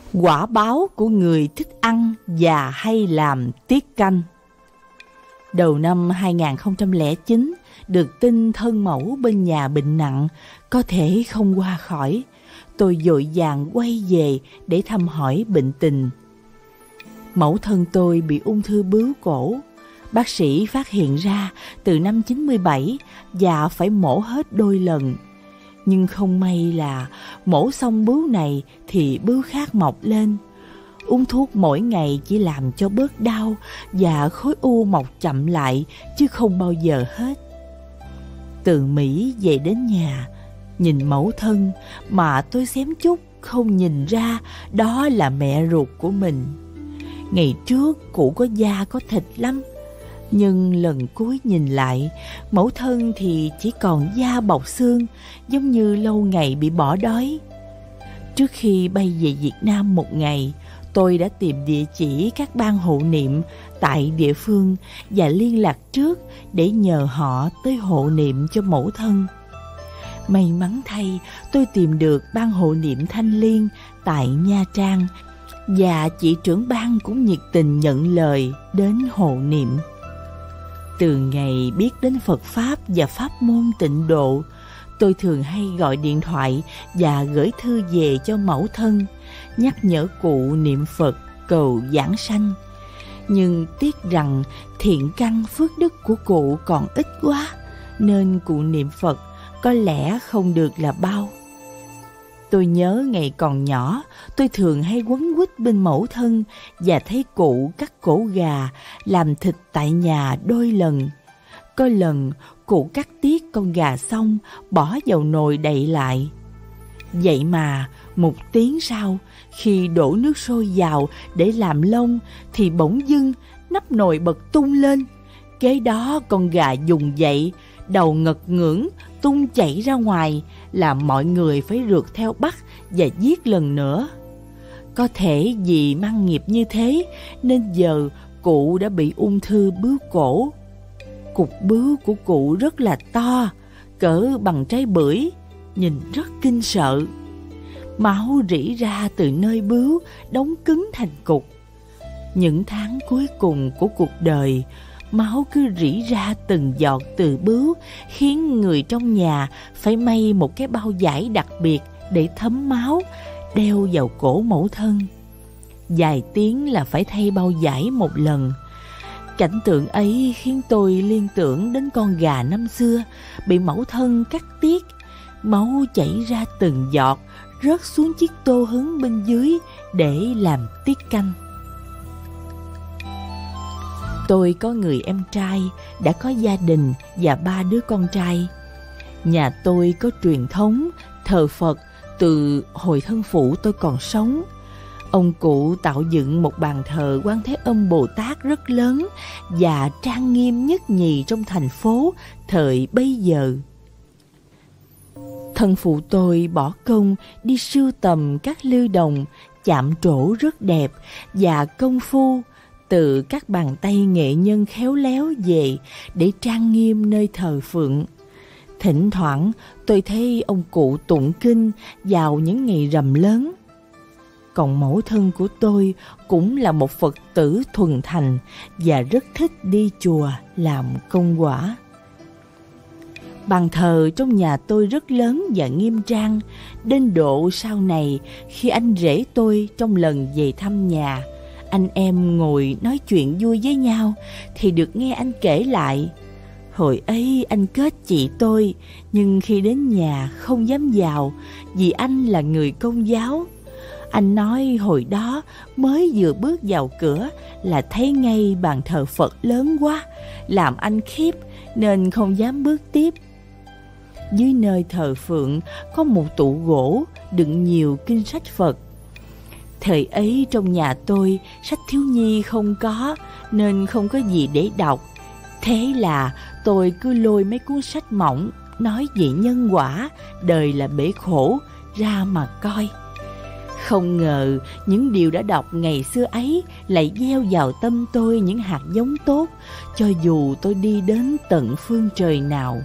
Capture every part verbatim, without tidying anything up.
Quả báo của người thích ăn và hay làm tiết canh. Đầu năm hai nghìn không trăm lẻ chín, được tin thân mẫu bên nhà bệnh nặng, có thể không qua khỏi. Tôi vội vàng quay về để thăm hỏi bệnh tình. Mẫu thân tôi bị ung thư bướu cổ. Bác sĩ phát hiện ra từ năm chín mươi bảy và phải mổ hết đôi lần. Nhưng không may là mổ xong bướu này thì bướu khác mọc lên. Uống thuốc mỗi ngày chỉ làm cho bớt đau và khối u mọc chậm lại chứ không bao giờ hết. Từ Mỹ về đến nhà, nhìn mẫu thân mà tôi xém chút không nhìn ra đó là mẹ ruột của mình. Ngày trước cụ có da có thịt lắm, nhưng lần cuối nhìn lại, mẫu thân thì chỉ còn da bọc xương, giống như lâu ngày bị bỏ đói. Trước khi bay về Việt Nam một ngày, tôi đã tìm địa chỉ các ban hộ niệm tại địa phương và liên lạc trước để nhờ họ tới hộ niệm cho mẫu thân. May mắn thay, tôi tìm được ban hộ niệm Thanh Liên tại Nha Trang và chị trưởng ban cũng nhiệt tình nhận lời đến hộ niệm. Từ ngày biết đến Phật Pháp và Pháp môn Tịnh Độ, tôi thường hay gọi điện thoại và gửi thư về cho mẫu thân, nhắc nhở cụ niệm Phật cầu giảng sanh. Nhưng tiếc rằng thiện căn phước đức của cụ còn ít quá, nên cụ niệm Phật có lẽ không được là bao. Tôi nhớ ngày còn nhỏ, tôi thường hay quấn quýt bên mẫu thân và thấy cụ cắt cổ gà, làm thịt tại nhà đôi lần. Có lần, cụ cắt tiết con gà xong, bỏ vào nồi đậy lại. Vậy mà, một tiếng sau, khi đổ nước sôi vào để làm lông, thì bỗng dưng nắp nồi bật tung lên. Kế đó con gà dùng dậy, đầu ngật ngưỡng, tung chảy ra ngoài, làm mọi người phải rượt theo bắt và giết lần nữa. Có thể vì mang nghiệp như thế, nên giờ cụ đã bị ung thư bướu cổ. Cục bướu của cụ rất là to, cỡ bằng trái bưởi, nhìn rất kinh sợ. Máu rỉ ra từ nơi bướu, đóng cứng thành cục. Những tháng cuối cùng của cuộc đời, máu cứ rỉ ra từng giọt từ bướu, khiến người trong nhà phải may một cái bao vải đặc biệt để thấm máu, đeo vào cổ mẫu thân. Vài tiếng là phải thay bao vải một lần. Cảnh tượng ấy khiến tôi liên tưởng đến con gà năm xưa bị mẫu thân cắt tiết, máu chảy ra từng giọt, rớt xuống chiếc tô hứng bên dưới để làm tiết canh. Tôi có người em trai, đã có gia đình và ba đứa con trai. Nhà tôi có truyền thống thờ Phật từ hồi thân phụ tôi còn sống. Ông cụ tạo dựng một bàn thờ Quan Thế Âm Bồ Tát rất lớn và trang nghiêm nhất nhì trong thành phố thời bấy giờ. Thân phụ tôi bỏ công đi sưu tầm các lưu đồng, chạm trổ rất đẹp và công phu từ các bàn tay nghệ nhân khéo léo về để trang nghiêm nơi thờ phượng. Thỉnh thoảng tôi thấy ông cụ tụng kinh vào những ngày rằm lớn. Còn mẫu thân của tôi cũng là một Phật tử thuần thành và rất thích đi chùa làm công quả. Bàn thờ trong nhà tôi rất lớn và nghiêm trang, đến độ sau này khi anh rể tôi trong lần về thăm nhà, anh em ngồi nói chuyện vui với nhau thì được nghe anh kể lại. Hồi ấy anh kết chị tôi, nhưng khi đến nhà không dám vào vì anh là người Công giáo. Anh nói hồi đó mới vừa bước vào cửa là thấy ngay bàn thờ Phật lớn quá, làm anh khiếp nên không dám bước tiếp. Dưới nơi thờ phượng có một tủ gỗ đựng nhiều kinh sách Phật. Thời ấy trong nhà tôi sách thiếu nhi không có nên không có gì để đọc. Thế là tôi cứ lôi mấy cuốn sách mỏng nói về nhân quả, đời là bể khổ ra mà coi. Không ngờ những điều đã đọc ngày xưa ấy lại gieo vào tâm tôi những hạt giống tốt, cho dù tôi đi đến tận phương trời nào.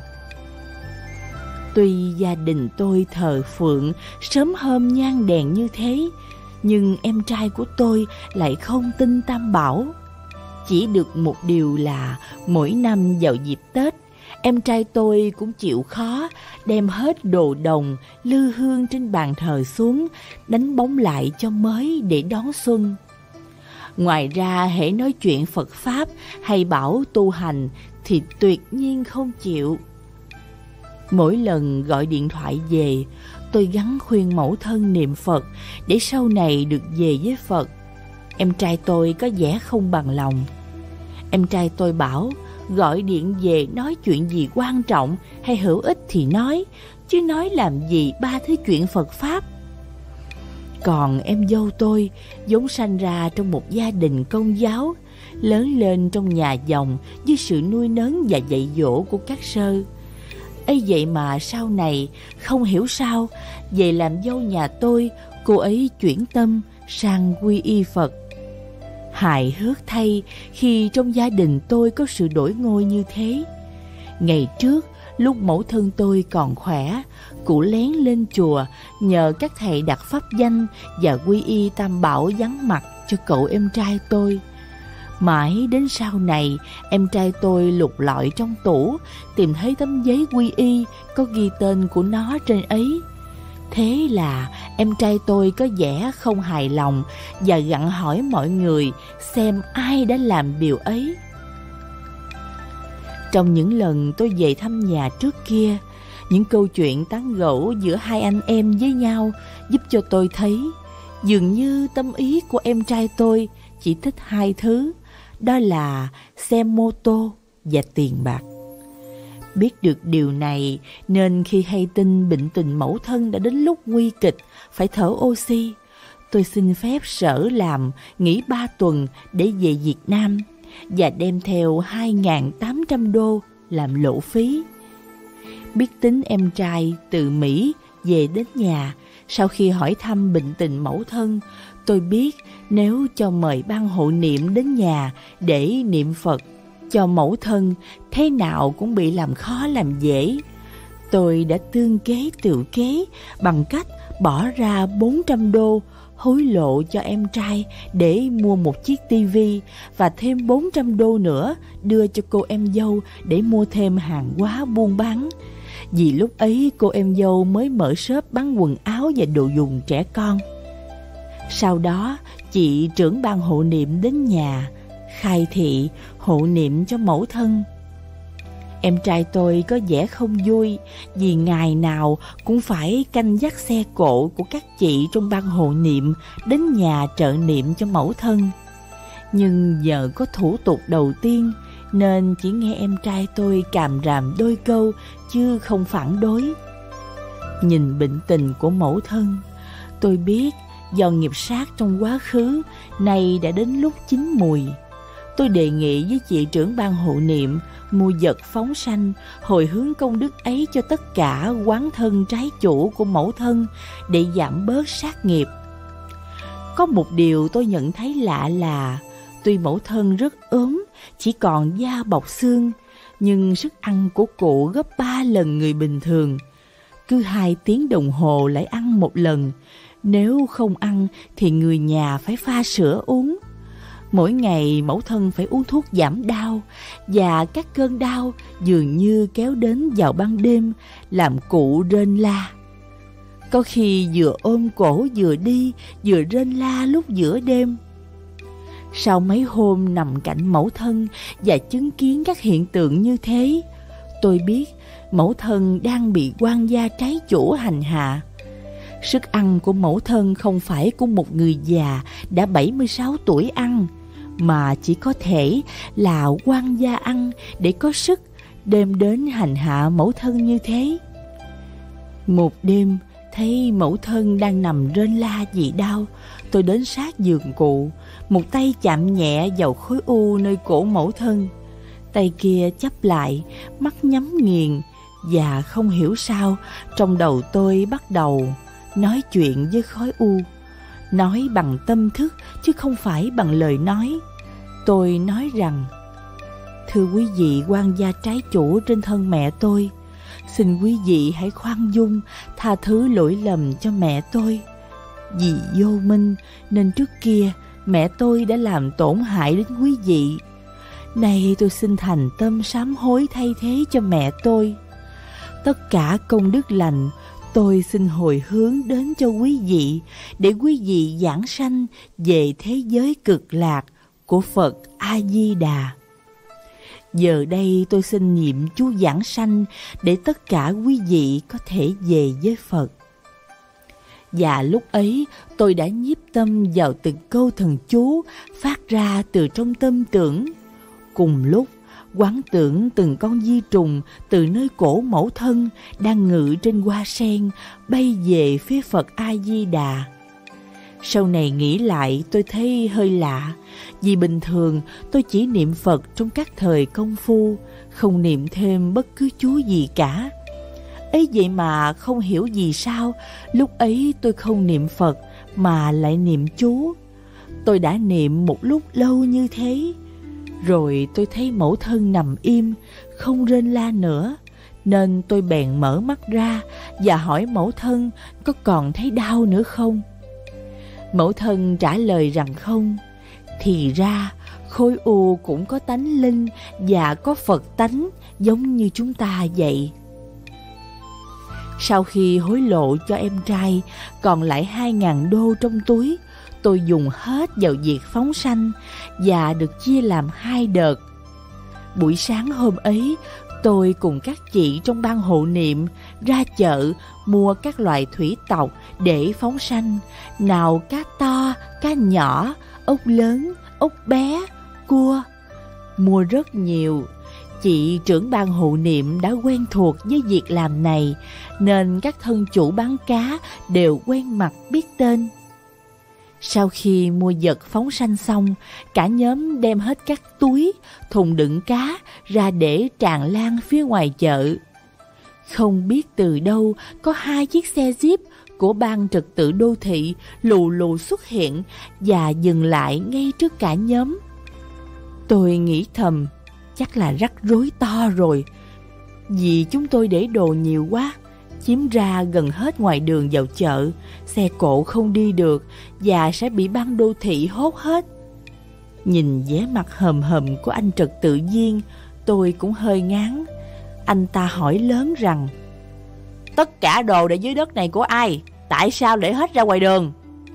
Tuy gia đình tôi thờ phượng sớm hôm nhang đèn như thế, Nhưng em trai của tôi lại không tin Tam Bảo. Chỉ được một điều là mỗi năm vào dịp Tết, em trai tôi cũng chịu khó đem hết đồ đồng, lư hương trên bàn thờ xuống, đánh bóng lại cho mới để đón xuân. Ngoài ra, hễ nói chuyện Phật Pháp hay bảo tu hành thì tuyệt nhiên không chịu. Mỗi lần gọi điện thoại về, tôi gắng khuyên mẫu thân niệm Phật để sau này được về với Phật. Em trai tôi có vẻ không bằng lòng. Em trai tôi bảo gọi điện về nói chuyện gì quan trọng hay hữu ích thì nói, chứ nói làm gì ba thứ chuyện Phật Pháp. Còn em dâu tôi vốn sanh ra trong một gia đình Công giáo, lớn lên trong nhà dòng dưới sự nuôi nấng và dạy dỗ của các sơ. Ấy vậy mà sau này không hiểu sao về làm dâu nhà tôi, cô ấy chuyển tâm sang quy y Phật. Hài hước thay khi trong gia đình tôi có sự đổi ngôi như thế. Ngày trước, lúc mẫu thân tôi còn khỏe, cụ lén lên chùa nhờ các thầy đặt pháp danh và quy y Tam Bảo vắng mặt cho cậu em trai tôi. Mãi đến sau này, em trai tôi lục lọi trong tủ, tìm thấy tấm giấy quy y có ghi tên của nó trên ấy. Thế là em trai tôi có vẻ không hài lòng và gặng hỏi mọi người xem ai đã làm điều ấy. Trong những lần tôi về thăm nhà trước kia, những câu chuyện tán gẫu giữa hai anh em với nhau giúp cho tôi thấy dường như tâm ý của em trai tôi chỉ thích hai thứ, đó là xe mô tô và tiền bạc. Biết được điều này nên khi hay tin bệnh tình mẫu thân đã đến lúc nguy kịch, phải thở oxy, tôi xin phép sở làm nghỉ ba tuần để về Việt Nam và đem theo hai nghìn tám trăm đô làm lộ phí. Biết tính em trai từ Mỹ về đến nhà, sau khi hỏi thăm bệnh tình mẫu thân, tôi biết nếu cho mời ban hộ niệm đến nhà để niệm Phật cho mẫu thân, thế nào cũng bị làm khó làm dễ. Tôi đã tương kế tự kế bằng cách bỏ ra bốn trăm đô hối lộ cho em trai để mua một chiếc tivi và thêm bốn trăm đô nữa đưa cho cô em dâu để mua thêm hàng hóa buôn bán. Vì lúc ấy cô em dâu mới mở shop bán quần áo và đồ dùng trẻ con. Sau đó, chị trưởng ban hộ niệm đến nhà, khai thị, hộ niệm cho mẫu thân. Em trai tôi có vẻ không vui vì ngày nào cũng phải canh dắt xe cộ của các chị trong ban hộ niệm đến nhà trợ niệm cho mẫu thân. Nhưng giờ có thủ tục đầu tiên nên chỉ nghe em trai tôi càm ràm đôi câu chứ không phản đối. Nhìn bệnh tình của mẫu thân, tôi biết do nghiệp sát trong quá khứ, nay đã đến lúc chín mùi. Tôi đề nghị với chị trưởng ban hộ niệm mua vật phóng sanh, hồi hướng công đức ấy cho tất cả quán thân trái chủ của mẫu thân để giảm bớt sát nghiệp. Có một điều tôi nhận thấy lạ là tuy mẫu thân rất ốm, chỉ còn da bọc xương, nhưng sức ăn của cụ gấp ba lần người bình thường. Cứ hai tiếng đồng hồ lại ăn một lần, nếu không ăn thì người nhà phải pha sữa uống. Mỗi ngày mẫu thân phải uống thuốc giảm đau, và các cơn đau dường như kéo đến vào ban đêm, làm cụ rên la. Có khi vừa ôm cổ vừa đi, vừa rên la lúc giữa đêm. Sau mấy hôm nằm cạnh mẫu thân và chứng kiến các hiện tượng như thế, tôi biết mẫu thân đang bị quan gia trái chủ hành hạ. Sức ăn của mẫu thân không phải của một người già đã bảy mươi sáu tuổi ăn, mà chỉ có thể là quan gia ăn để có sức đem đến hành hạ mẫu thân như thế. Một đêm, thấy mẫu thân đang nằm rên la vì đau, tôi đến sát giường cụ, một tay chạm nhẹ vào khối u nơi cổ mẫu thân. Tay kia chắp lại, mắt nhắm nghiền, và không hiểu sao trong đầu tôi bắt đầu nói chuyện với khối u. Nói bằng tâm thức chứ không phải bằng lời nói. Tôi nói rằng: thưa quý vị quan gia trái chủ trên thân mẹ tôi, xin quý vị hãy khoan dung, tha thứ lỗi lầm cho mẹ tôi. Vì vô minh nên trước kia mẹ tôi đã làm tổn hại đến quý vị. Nay tôi xin thành tâm sám hối thay thế cho mẹ tôi. Tất cả công đức lành tôi xin hồi hướng đến cho quý vị, để quý vị giảng sanh về thế giới cực lạc của Phật A-di-đà. Giờ đây tôi xin niệm chú giảng sanh để tất cả quý vị có thể về với Phật. Và lúc ấy tôi đã nhiếp tâm vào từng câu thần chú phát ra từ trong tâm tưởng. Cùng lúc quán tưởng từng con di trùng từ nơi cổ mẫu thân đang ngự trên hoa sen bay về phía Phật A-di-đà. Sau này nghĩ lại tôi thấy hơi lạ, vì bình thường tôi chỉ niệm Phật trong các thời công phu, không niệm thêm bất cứ chú gì cả. Ấy vậy mà không hiểu vì sao lúc ấy tôi không niệm Phật mà lại niệm chú. Tôi đã niệm một lúc lâu như thế, rồi tôi thấy mẫu thân nằm im, không rên la nữa, nên tôi bèn mở mắt ra và hỏi mẫu thân có còn thấy đau nữa không. Mẫu thân trả lời rằng không. Thì ra khối u cũng có tánh linh và có Phật tánh giống như chúng ta vậy. Sau khi hối lộ cho em trai còn lại hai ngàn đô trong túi, tôi dùng hết vào việc phóng sanh và được chia làm hai đợt. Buổi sáng hôm ấy, tôi cùng các chị trong ban hộ niệm ra chợ mua các loại thủy tộc để phóng sanh, nào cá to, cá nhỏ, ốc lớn, ốc bé, cua. Mua rất nhiều. Chị trưởng ban hộ niệm đã quen thuộc với việc làm này, nên các thân chủ bán cá đều quen mặt biết tên. Sau khi mua vật phóng sanh xong, cả nhóm đem hết các túi, thùng đựng cá ra để tràn lan phía ngoài chợ. Không biết từ đâu có hai chiếc xe Jeep của ban trật tự đô thị lù lù xuất hiện và dừng lại ngay trước cả nhóm. Tôi nghĩ thầm, chắc là rắc rối to rồi, vì chúng tôi để đồ nhiều quá, chiếm ra gần hết ngoài đường vào chợ, xe cộ không đi được và sẽ bị ban đô thị hốt hết. Nhìn vẻ mặt hầm hầm của anh trật tự viên, tôi cũng hơi ngán. Anh ta hỏi lớn rằng: tất cả đồ để dưới đất này của ai? Tại sao để hết ra ngoài đường?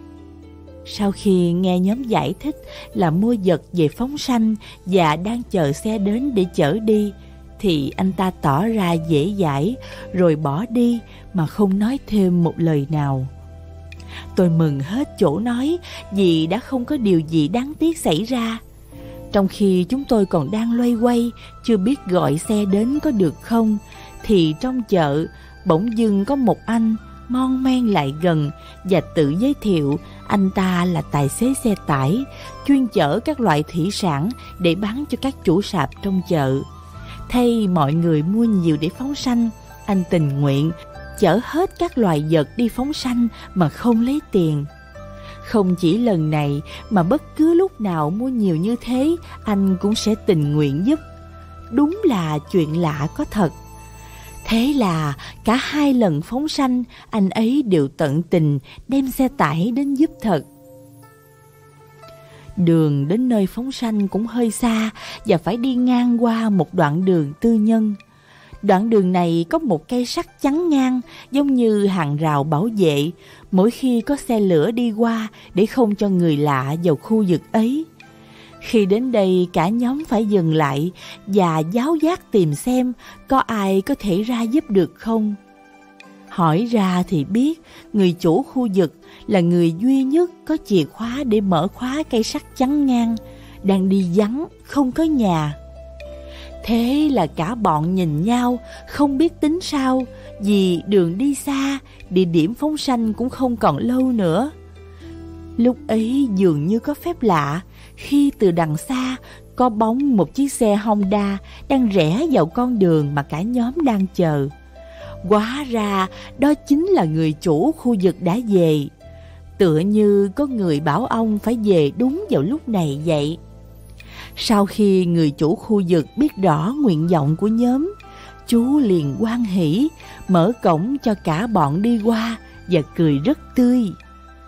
Sau khi nghe nhóm giải thích là mua vật về phóng sanh và đang chờ xe đến để chở đi, thì anh ta tỏ ra dễ dãi rồi bỏ đi mà không nói thêm một lời nào. Tôi mừng hết chỗ nói vì đã không có điều gì đáng tiếc xảy ra. Trong khi chúng tôi còn đang loay hoay chưa biết gọi xe đến có được không, thì trong chợ bỗng dưng có một anh mon men lại gần và tự giới thiệu anh ta là tài xế xe tải chuyên chở các loại thủy sản để bán cho các chủ sạp trong chợ. Thay mọi người mua nhiều để phóng sanh, anh tình nguyện chở hết các loài vật đi phóng sanh mà không lấy tiền. Không chỉ lần này mà bất cứ lúc nào mua nhiều như thế, anh cũng sẽ tình nguyện giúp. Đúng là chuyện lạ có thật. Thế là cả hai lần phóng sanh, anh ấy đều tận tình đem xe tải đến giúp thật. Đường đến nơi phóng sanh cũng hơi xa và phải đi ngang qua một đoạn đường tư nhân. Đoạn đường này có một cây sắt chắn ngang giống như hàng rào bảo vệ mỗi khi có xe lửa đi qua để không cho người lạ vào khu vực ấy. Khi đến đây, cả nhóm phải dừng lại và giáo giác tìm xem có ai có thể ra giúp được không. Hỏi ra thì biết người chủ khu vực là người duy nhất có chìa khóa để mở khóa cây sắt chắn ngang, đang đi vắng, không có nhà. Thế là cả bọn nhìn nhau, không biết tính sao, vì đường đi xa, địa điểm phóng sanh cũng không còn lâu nữa. Lúc ấy dường như có phép lạ, khi từ đằng xa có bóng một chiếc xe Honda đang rẽ vào con đường mà cả nhóm đang chờ. Hóa ra đó chính là người chủ khu vực đã về. Tựa như có người bảo ông phải về đúng vào lúc này vậy. Sau khi người chủ khu vực biết rõ nguyện vọng của nhóm, chú liền hoan hỉ, mở cổng cho cả bọn đi qua và cười rất tươi.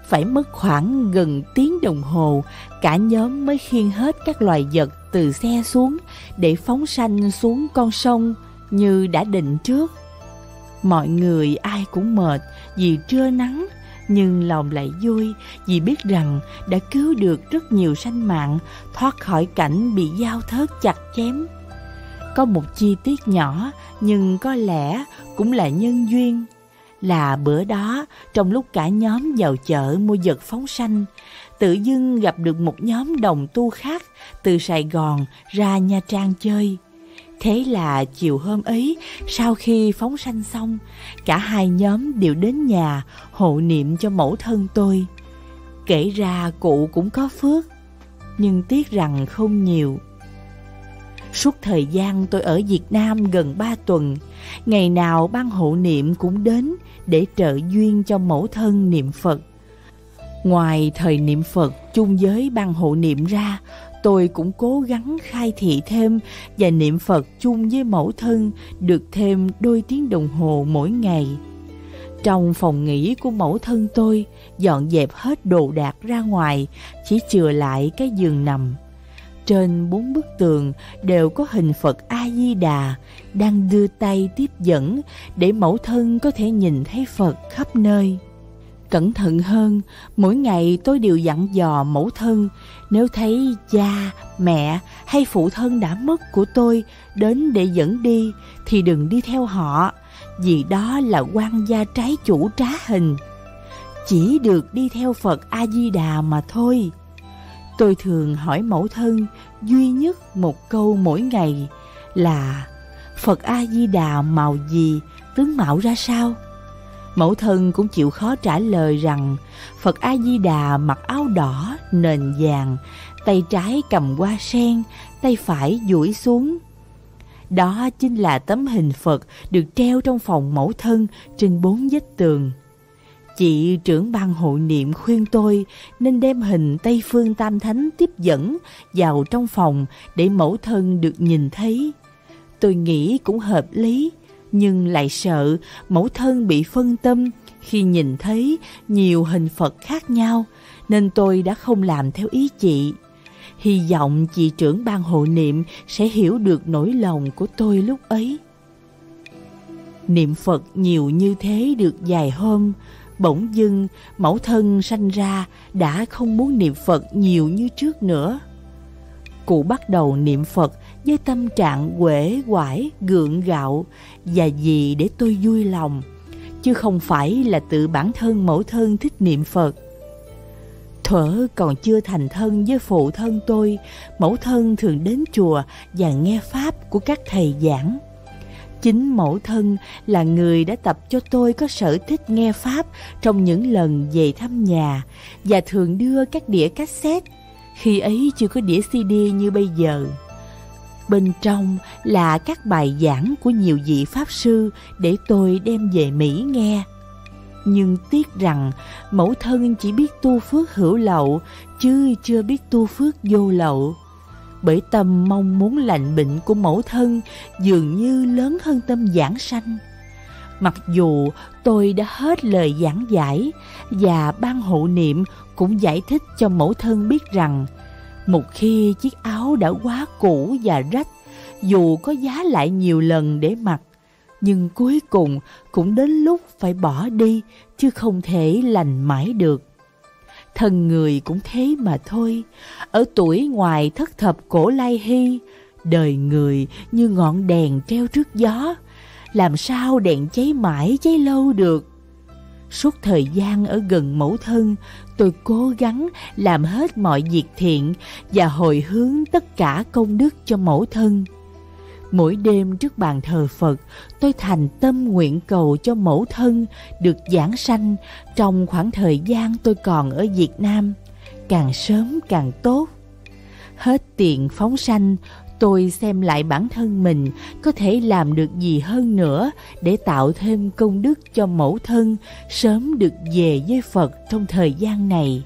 Phải mất khoảng gần tiếng đồng hồ, cả nhóm mới khiêng hết các loài vật từ xe xuống để phóng sanh xuống con sông như đã định trước. Mọi người ai cũng mệt vì trưa nắng, nhưng lòng lại vui vì biết rằng đã cứu được rất nhiều sanh mạng thoát khỏi cảnh bị dao thớt chặt chém. Có một chi tiết nhỏ nhưng có lẽ cũng là nhân duyên, là bữa đó trong lúc cả nhóm vào chợ mua vật phóng sanh, tự dưng gặp được một nhóm đồng tu khác từ Sài Gòn ra Nha Trang chơi. Thế là chiều hôm ấy, sau khi phóng sanh xong, cả hai nhóm đều đến nhà hộ niệm cho mẫu thân tôi. Kể ra cụ cũng có phước, nhưng tiếc rằng không nhiều. Suốt thời gian tôi ở Việt Nam gần ba tuần, ngày nào ban hộ niệm cũng đến để trợ duyên cho mẫu thân niệm Phật. Ngoài thời niệm Phật chung với ban hộ niệm ra, tôi cũng cố gắng khai thị thêm và niệm Phật chung với mẫu thân được thêm đôi tiếng đồng hồ mỗi ngày. Trong phòng nghỉ của mẫu thân tôi, dọn dẹp hết đồ đạc ra ngoài, chỉ chừa lại cái giường nằm. Trên bốn bức tường đều có hình Phật A-di-đà đang đưa tay tiếp dẫn để mẫu thân có thể nhìn thấy Phật khắp nơi. Cẩn thận hơn, mỗi ngày tôi đều dặn dò mẫu thân, nếu thấy cha, mẹ hay phụ thân đã mất của tôi đến để dẫn đi thì đừng đi theo họ, vì đó là quan gia trái chủ trá hình. Chỉ được đi theo Phật A-di-đà mà thôi. Tôi thường hỏi mẫu thân duy nhất một câu mỗi ngày là: Phật A-di-đà màu gì, tướng mạo ra sao? Mẫu thân cũng chịu khó trả lời rằng Phật A-di-đà mặc áo đỏ, nền vàng, tay trái cầm hoa sen, tay phải duỗi xuống. Đó chính là tấm hình Phật được treo trong phòng mẫu thân trên bốn vách tường. Chị trưởng ban hội niệm khuyên tôi nên đem hình Tây Phương Tam Thánh tiếp dẫn vào trong phòng để mẫu thân được nhìn thấy. Tôi nghĩ cũng hợp lý, nhưng lại sợ mẫu thân bị phân tâm khi nhìn thấy nhiều hình Phật khác nhau, nên tôi đã không làm theo ý chị. Hy vọng chị trưởng ban hộ niệm sẽ hiểu được nỗi lòng của tôi lúc ấy. Niệm Phật nhiều như thế được vài hôm, bỗng dưng mẫu thân sanh ra đã không muốn niệm Phật nhiều như trước nữa. Cụ bắt đầu niệm Phật với tâm trạng uể oải, gượng gạo và vì để tôi vui lòng, chứ không phải là tự bản thân mẫu thân thích niệm Phật. Thuở còn chưa thành thân với phụ thân tôi, mẫu thân thường đến chùa và nghe pháp của các thầy giảng. Chính mẫu thân là người đã tập cho tôi có sở thích nghe pháp trong những lần về thăm nhà, và thường đưa các đĩa cassette, khi ấy chưa có đĩa xê đê như bây giờ. Bên trong là các bài giảng của nhiều vị pháp sư để tôi đem về Mỹ nghe. Nhưng tiếc rằng mẫu thân chỉ biết tu phước hữu lậu, chứ chưa biết tu phước vô lậu. Bởi tâm mong muốn lành bệnh của mẫu thân dường như lớn hơn tâm giảng sanh. Mặc dù tôi đã hết lời giảng giải, và ban hộ niệm cũng giải thích cho mẫu thân biết rằng một khi chiếc áo đã quá cũ và rách, dù có giá lại nhiều lần để mặc, nhưng cuối cùng cũng đến lúc phải bỏ đi, chứ không thể lành mãi được. Thân người cũng thế mà thôi. Ở tuổi ngoài thất thập cổ lai hy, đời người như ngọn đèn treo trước gió, làm sao đèn cháy mãi cháy lâu được. Suốt thời gian ở gần mẫu thân, tôi cố gắng làm hết mọi việc thiện và hồi hướng tất cả công đức cho mẫu thân. Mỗi đêm trước bàn thờ Phật, tôi thành tâm nguyện cầu cho mẫu thân được giảng sanh trong khoảng thời gian tôi còn ở Việt Nam, càng sớm càng tốt. Hết tiền phóng sanh, tôi xem lại bản thân mình có thể làm được gì hơn nữa để tạo thêm công đức cho mẫu thân sớm được về với Phật trong thời gian này.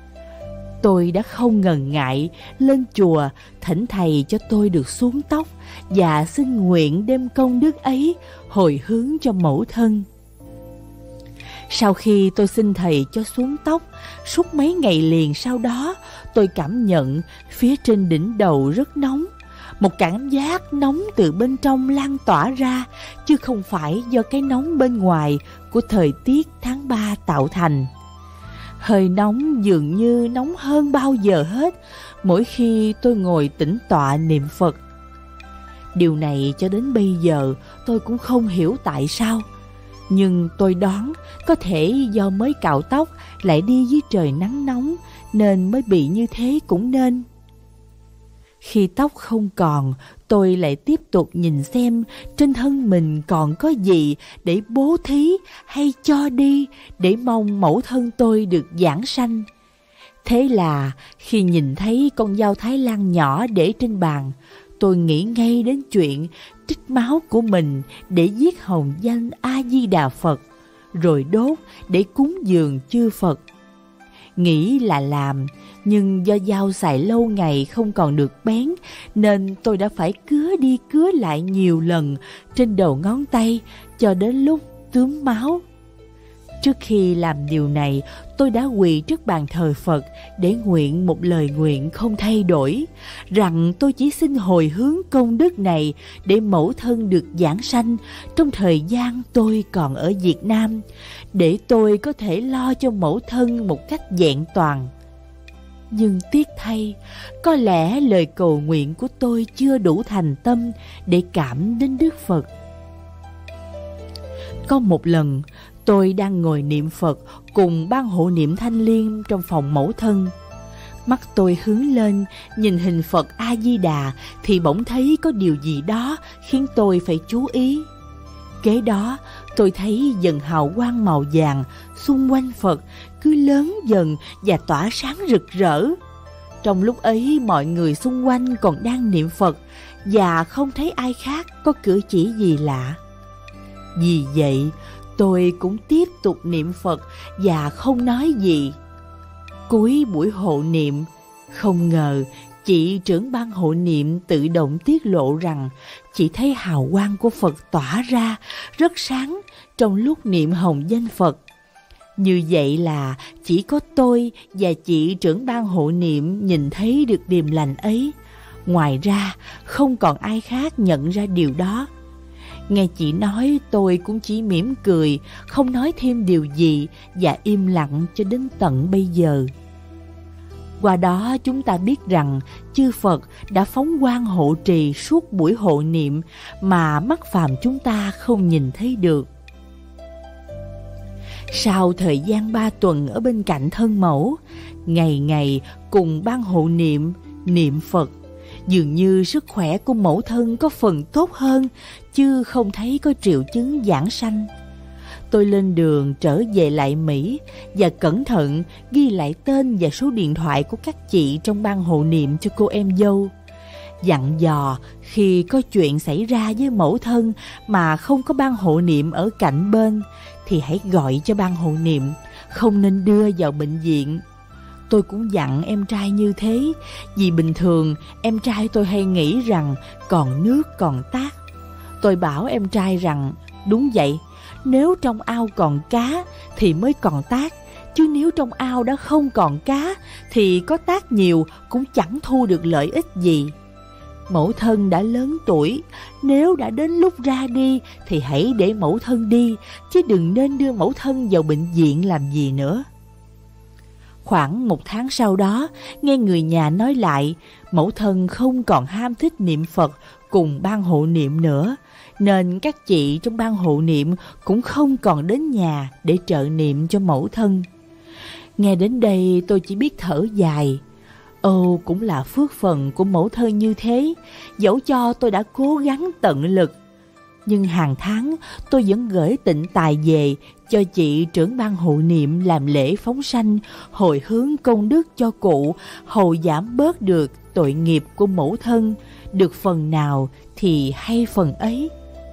Tôi đã không ngần ngại lên chùa thỉnh thầy cho tôi được xuống tóc và xin nguyện đem công đức ấy hồi hướng cho mẫu thân. Sau khi tôi xin thầy cho xuống tóc, suốt mấy ngày liền sau đó, tôi cảm nhận phía trên đỉnh đầu rất nóng. Một cảm giác nóng từ bên trong lan tỏa ra, chứ không phải do cái nóng bên ngoài của thời tiết tháng ba tạo thành. Hơi nóng dường như nóng hơn bao giờ hết mỗi khi tôi ngồi tĩnh tọa niệm Phật. Điều này cho đến bây giờ tôi cũng không hiểu tại sao. Nhưng tôi đoán có thể do mới cạo tóc lại đi dưới trời nắng nóng nên mới bị như thế cũng nên. Khi tóc không còn, tôi lại tiếp tục nhìn xem trên thân mình còn có gì để bố thí hay cho đi để mong mẫu thân tôi được giảng sanh. Thế là khi nhìn thấy con dao Thái Lan nhỏ để trên bàn, tôi nghĩ ngay đến chuyện trích máu của mình để giết hồng danh A-di-đà Phật, rồi đốt để cúng dường chư Phật. Nghĩ là làm, nhưng do dao xài lâu ngày không còn được bén, nên tôi đã phải cứa đi cứa lại nhiều lần trên đầu ngón tay cho đến lúc tướm máu. Trước khi làm điều này, tôi đã quỳ trước bàn thờ Phật để nguyện một lời nguyện không thay đổi, rằng tôi chỉ xin hồi hướng công đức này để mẫu thân được giảng sanh trong thời gian tôi còn ở Việt Nam, để tôi có thể lo cho mẫu thân một cách vẹn toàn. Nhưng tiếc thay, có lẽ lời cầu nguyện của tôi chưa đủ thành tâm để cảm đến Đức Phật. Có một lần, tôi đang ngồi niệm Phật cùng ban hộ niệm Thanh Liên trong phòng mẫu thân. Mắt tôi hướng lên, nhìn hình Phật A-di-đà thì bỗng thấy có điều gì đó khiến tôi phải chú ý. Kế đó, tôi thấy dần hào quang màu vàng xung quanh Phật cứ lớn dần và tỏa sáng rực rỡ. Trong lúc ấy, mọi người xung quanh còn đang niệm Phật và không thấy ai khác có cử chỉ gì lạ. Vì vậy, tôi cũng tiếp tục niệm Phật và không nói gì. Cuối buổi hộ niệm, không ngờ chị trưởng ban hộ niệm tự động tiết lộ rằng chị thấy hào quang của Phật tỏa ra rất sáng trong lúc niệm hồng danh Phật. Như vậy là chỉ có tôi và chị trưởng ban hộ niệm nhìn thấy được điềm lành ấy. Ngoài ra, không còn ai khác nhận ra điều đó. Nghe chị nói, tôi cũng chỉ mỉm cười, không nói thêm điều gì và im lặng cho đến tận bây giờ. Qua đó chúng ta biết rằng chư Phật đã phóng quang hộ trì suốt buổi hộ niệm mà mắt phàm chúng ta không nhìn thấy được. Sau thời gian ba tuần ở bên cạnh thân mẫu, ngày ngày cùng ban hộ niệm, niệm Phật, dường như sức khỏe của mẫu thân có phần tốt hơn, chứ không thấy có triệu chứng giảng sanh. Tôi lên đường trở về lại Mỹ và cẩn thận ghi lại tên và số điện thoại của các chị trong ban hộ niệm cho cô em dâu. Dặn dò khi có chuyện xảy ra với mẫu thân mà không có ban hộ niệm ở cạnh bên thì hãy gọi cho ban hộ niệm, không nên đưa vào bệnh viện. Tôi cũng dặn em trai như thế, vì bình thường em trai tôi hay nghĩ rằng còn nước còn tát. Tôi bảo em trai rằng đúng vậy, nếu trong ao còn cá thì mới còn tát, chứ nếu trong ao đã không còn cá thì có tát nhiều cũng chẳng thu được lợi ích gì. Mẫu thân đã lớn tuổi, nếu đã đến lúc ra đi thì hãy để mẫu thân đi, chứ đừng nên đưa mẫu thân vào bệnh viện làm gì nữa. Khoảng một tháng sau đó, nghe người nhà nói lại, mẫu thân không còn ham thích niệm Phật cùng ban hộ niệm nữa, nên các chị trong ban hộ niệm cũng không còn đến nhà để trợ niệm cho mẫu thân. Nghe đến đây tôi chỉ biết thở dài. Ồ, cũng là phước phần của mẫu thân như thế, dẫu cho tôi đã cố gắng tận lực. Nhưng hàng tháng tôi vẫn gửi tịnh tài về cho chị trưởng ban hộ niệm làm lễ phóng sanh, hồi hướng công đức cho cụ, hầu giảm bớt được tội nghiệp của mẫu thân, được phần nào thì hay phần ấy.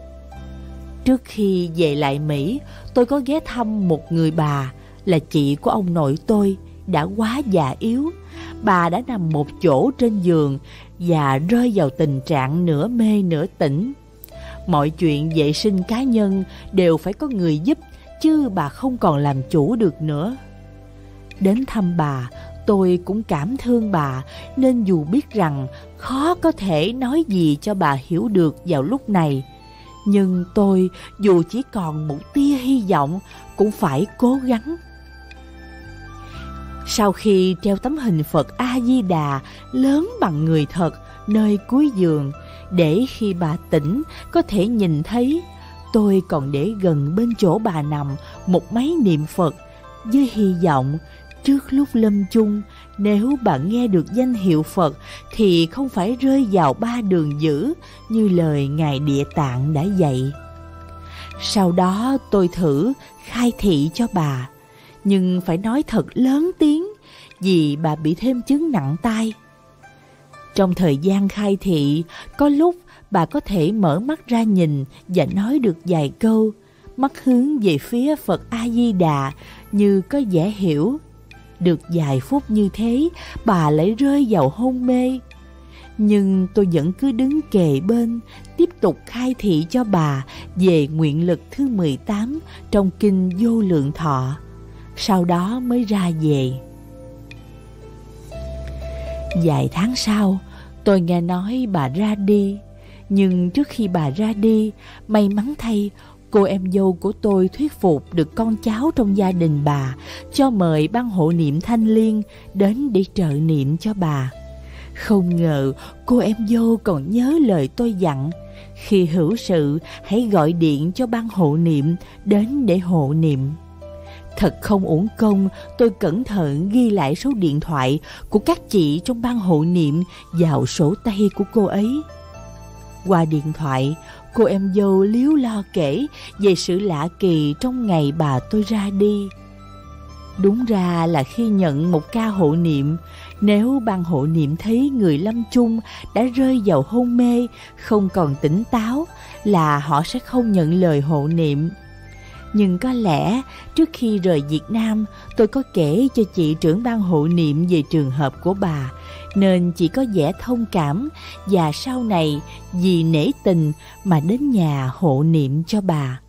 Trước khi về lại Mỹ, tôi có ghé thăm một người bà là chị của ông nội tôi, đã quá già yếu. Bà đã nằm một chỗ trên giường và rơi vào tình trạng nửa mê nửa tỉnh. Mọi chuyện vệ sinh cá nhân đều phải có người giúp, chứ bà không còn làm chủ được nữa. Đến thăm bà, tôi cũng cảm thương bà, nên dù biết rằng khó có thể nói gì cho bà hiểu được vào lúc này, nhưng tôi dù chỉ còn một tia hy vọng cũng phải cố gắng. Sau khi treo tấm hình Phật A Di Đà lớn bằng người thật nơi cuối giường, để khi bà tỉnh có thể nhìn thấy, tôi còn để gần bên chỗ bà nằm một máy niệm Phật, với hy vọng trước lúc lâm chung, nếu bà nghe được danh hiệu Phật thì không phải rơi vào ba đường dữ như lời Ngài Địa Tạng đã dạy. Sau đó tôi thử khai thị cho bà, nhưng phải nói thật lớn tiếng vì bà bị thêm chứng nặng tai. Trong thời gian khai thị, có lúc bà có thể mở mắt ra nhìn và nói được vài câu, mắt hướng về phía Phật A Di Đà như có vẻ hiểu. Được vài phút như thế, bà lại rơi vào hôn mê. Nhưng tôi vẫn cứ đứng kề bên, tiếp tục khai thị cho bà về nguyện lực thứ mười tám trong Kinh Vô Lượng Thọ. Sau đó mới ra về. Vài tháng sau, tôi nghe nói bà ra đi. Nhưng trước khi bà ra đi, may mắn thay, cô em dâu của tôi thuyết phục được con cháu trong gia đình bà cho mời ban hộ niệm Thanh Liên đến để trợ niệm cho bà. Không ngờ cô em dâu còn nhớ lời tôi dặn, khi hữu sự hãy gọi điện cho ban hộ niệm đến để hộ niệm. Thật không uổng công, tôi cẩn thận ghi lại số điện thoại của các chị trong ban hộ niệm vào sổ tay của cô ấy. Qua điện thoại, cô em dâu líu lo kể về sự lạ kỳ trong ngày bà tôi ra đi. Đúng ra là khi nhận một ca hộ niệm, nếu ban hộ niệm thấy người lâm chung đã rơi vào hôn mê, không còn tỉnh táo, là họ sẽ không nhận lời hộ niệm. Nhưng có lẽ trước khi rời Việt Nam, tôi có kể cho chị trưởng ban hộ niệm về trường hợp của bà, nên chị có vẻ thông cảm và sau này vì nể tình mà đến nhà hộ niệm cho bà.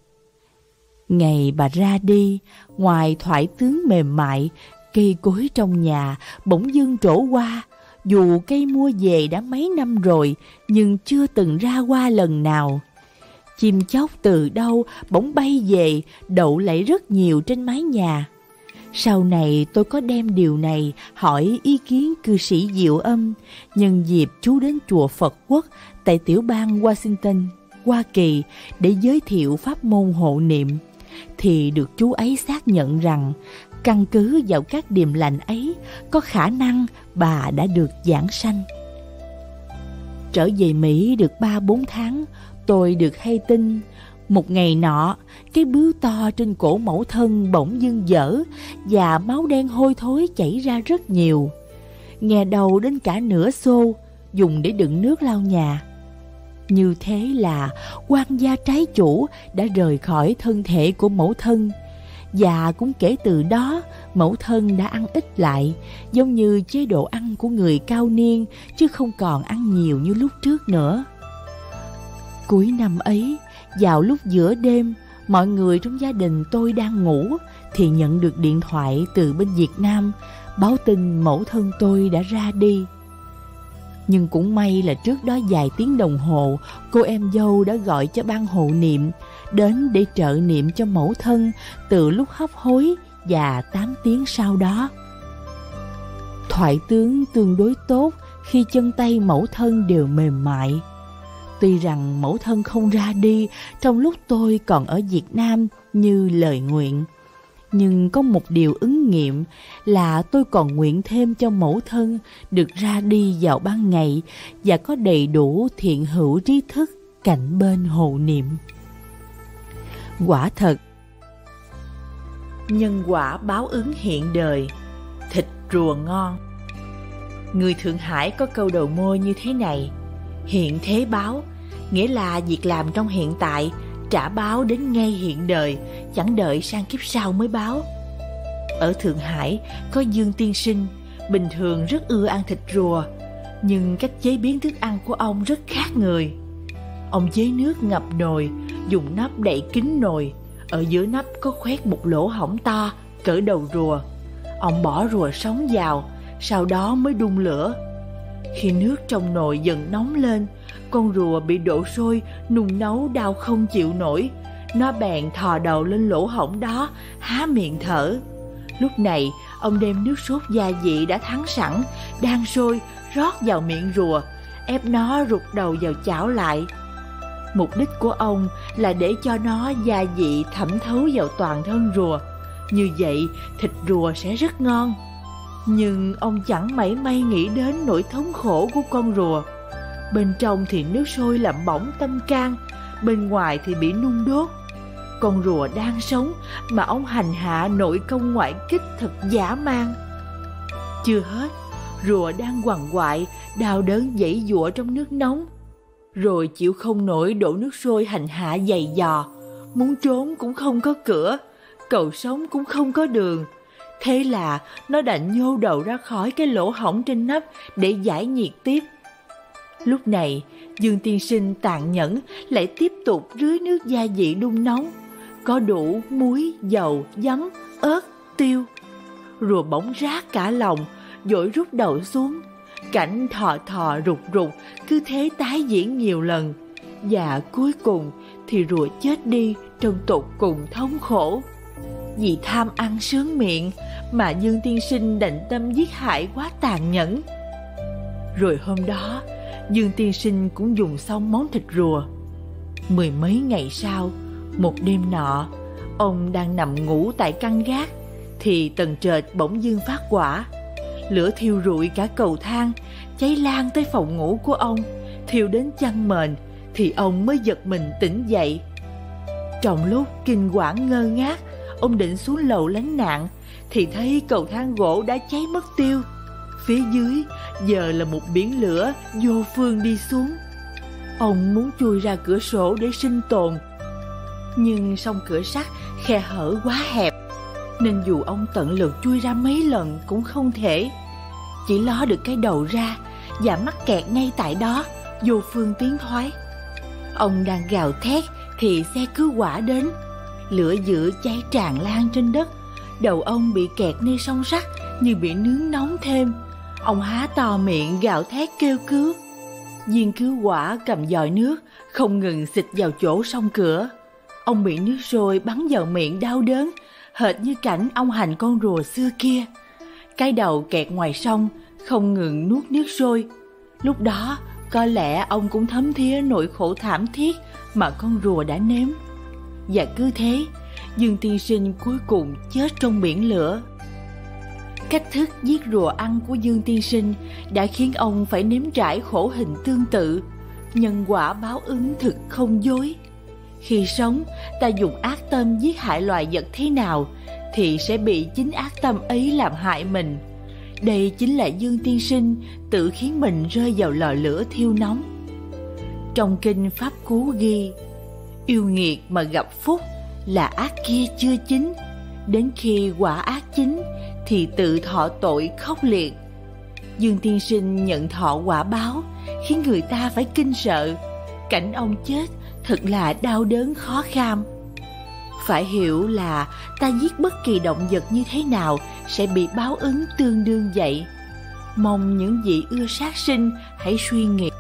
Ngày bà ra đi, ngoài thoại tướng mềm mại, cây cối trong nhà bỗng dưng trổ hoa. Dù cây mua về đã mấy năm rồi, nhưng chưa từng ra hoa lần nào. Chim chóc từ đâu bỗng bay về, đậu lại rất nhiều trên mái nhà. Sau này tôi có đem điều này hỏi ý kiến cư sĩ Diệu Âm, nhân dịp chú đến chùa Phật Quốc tại tiểu bang Washington, Hoa Kỳ để giới thiệu pháp môn hộ niệm, thì được chú ấy xác nhận rằng căn cứ vào các điềm lành ấy, có khả năng bà đã được giảng sanh. Trở về Mỹ được ba bốn tháng, tôi được hay tin một ngày nọ, cái bướu to trên cổ mẫu thân bỗng dưng dở và máu đen hôi thối chảy ra rất nhiều, nghe đầu đến cả nửa xô, dùng để đựng nước lau nhà. Như thế là quan gia trái chủ đã rời khỏi thân thể của mẫu thân, và cũng kể từ đó mẫu thân đã ăn ít lại, giống như chế độ ăn của người cao niên, chứ không còn ăn nhiều như lúc trước nữa. Cuối năm ấy, vào lúc giữa đêm, mọi người trong gia đình tôi đang ngủ thì nhận được điện thoại từ bên Việt Nam báo tin mẫu thân tôi đã ra đi. Nhưng cũng may là trước đó vài tiếng đồng hồ, cô em dâu đã gọi cho ban hộ niệm đến để trợ niệm cho mẫu thân từ lúc hấp hối và tám tiếng sau đó. Thoại tướng tương đối tốt khi chân tay mẫu thân đều mềm mại. Tuy rằng mẫu thân không ra đi trong lúc tôi còn ở Việt Nam như lời nguyện, nhưng có một điều ứng nghiệm là tôi còn nguyện thêm cho mẫu thân được ra đi vào ban ngày và có đầy đủ thiện hữu trí thức cạnh bên hộ niệm. Quả thật, nhân quả báo ứng hiện đời, thịt rùa ngon. Người Thượng Hải có câu đầu môi như thế này: hiện thế báo, nghĩa là việc làm trong hiện tại trả báo đến ngay hiện đời, chẳng đợi sang kiếp sau mới báo. Ở Thượng Hải có Dương tiên sinh, bình thường rất ưa ăn thịt rùa, nhưng cách chế biến thức ăn của ông rất khác người. Ông chế nước ngập nồi, dùng nắp đậy kín nồi, Ở giữa nắp có khoét một lỗ hổng to cỡ đầu rùa. Ông bỏ rùa sống vào, sau đó mới đun lửa. Khi nước trong nồi dần nóng lên, con rùa bị đổ sôi nung nấu đau không chịu nổi. Nó bèn thò đầu lên lỗ hổng đó, há miệng thở. Lúc này, ông đem nước sốt gia vị đã thắng sẵn, đang sôi, rót vào miệng rùa, ép nó rụt đầu vào chảo lại. Mục đích của ông là để cho nó gia vị thẩm thấu vào toàn thân rùa. Như vậy, thịt rùa sẽ rất ngon. Nhưng ông chẳng mảy may nghĩ đến nỗi thống khổ của con rùa. Bên trong thì nước sôi làm bỏng tâm can, bên ngoài thì bị nung đốt. Con rùa đang sống mà ông hành hạ nội công ngoại kích thật dã man. Chưa hết, rùa đang quằn quại, đau đớn giãy giụa trong nước nóng. Rồi chịu không nổi đổ nước sôi hành hạ dày dò, muốn trốn cũng không có cửa, cầu sống cũng không có đường. Thế là nó đành nhô đầu ra khỏi cái lỗ hổng trên nắp để giải nhiệt tiếp. Lúc này, Dương tiên sinh tàn nhẫn lại tiếp tục rưới nước gia vị đun nóng, có đủ muối, dầu, giấm, ớt, tiêu. Rùa bỗng rát cả lòng, vội rút đầu xuống. Cảnh thò thò rụt rụt cứ thế tái diễn nhiều lần, và cuối cùng thì rùa chết đi trong tột cùng thống khổ. Vì tham ăn sướng miệng mà Dương tiên sinh đành tâm giết hại quá tàn nhẫn. Rồi hôm đó, Dương tiên sinh cũng dùng xong món thịt rùa. Mười mấy ngày sau, một đêm nọ, ông đang nằm ngủ tại căn gác thì tầng trệt bỗng dưng phát hỏa. Lửa thiêu rụi cả cầu thang, cháy lan tới phòng ngủ của ông, thiêu đến chăn mền thì ông mới giật mình tỉnh dậy. Trong lúc kinh quản ngơ ngác, ông định xuống lầu lánh nạn thì thấy cầu thang gỗ đã cháy mất tiêu. Phía dưới giờ là một biển lửa vô phương đi xuống. Ông muốn chui ra cửa sổ để sinh tồn, nhưng song cửa sắt khe hở quá hẹp, nên dù ông tận lực chui ra mấy lần cũng không thể. Chỉ ló được cái đầu ra và mắc kẹt ngay tại đó, vô phương tiến thoái. Ông đang gào thét thì xe cứu hỏa đến. Lửa dữ cháy tràn lan trên đất. Đầu ông bị kẹt nơi song sắt như bị nướng nóng thêm. Ông há to miệng gào thét kêu cứu. Viên cứu hỏa cầm dòi nước không ngừng xịt vào chỗ song cửa. Ông bị nước sôi bắn vào miệng đau đớn, hệt như cảnh ông hành con rùa xưa kia. Cái đầu kẹt ngoài sông, không ngừng nuốt nước sôi. Lúc đó, có lẽ ông cũng thấm thía nỗi khổ thảm thiết mà con rùa đã nếm. Và cứ thế, Dương tiên sinh cuối cùng chết trong biển lửa. Cách thức giết rùa ăn của Dương tiên sinh đã khiến ông phải nếm trải khổ hình tương tự. Nhân quả báo ứng thực không dối. Khi sống, ta dùng ác tâm giết hại loài vật thế nào, thì sẽ bị chính ác tâm ấy làm hại mình. Đây chính là Dương tiên sinh tự khiến mình rơi vào lò lửa thiêu nóng. Trong kinh Pháp Cú ghi, yêu nghiệt mà gặp phúc là ác kia chưa chín, đến khi quả ác chín thì tự thọ tội khốc liệt. Dương tiên sinh nhận thọ quả báo, khiến người ta phải kinh sợ. Cảnh ông chết thật là đau đớn khó kham. Phải hiểu là ta giết bất kỳ động vật như thế nào sẽ bị báo ứng tương đương vậy. Mong những vị ưa sát sinh hãy suy nghĩ.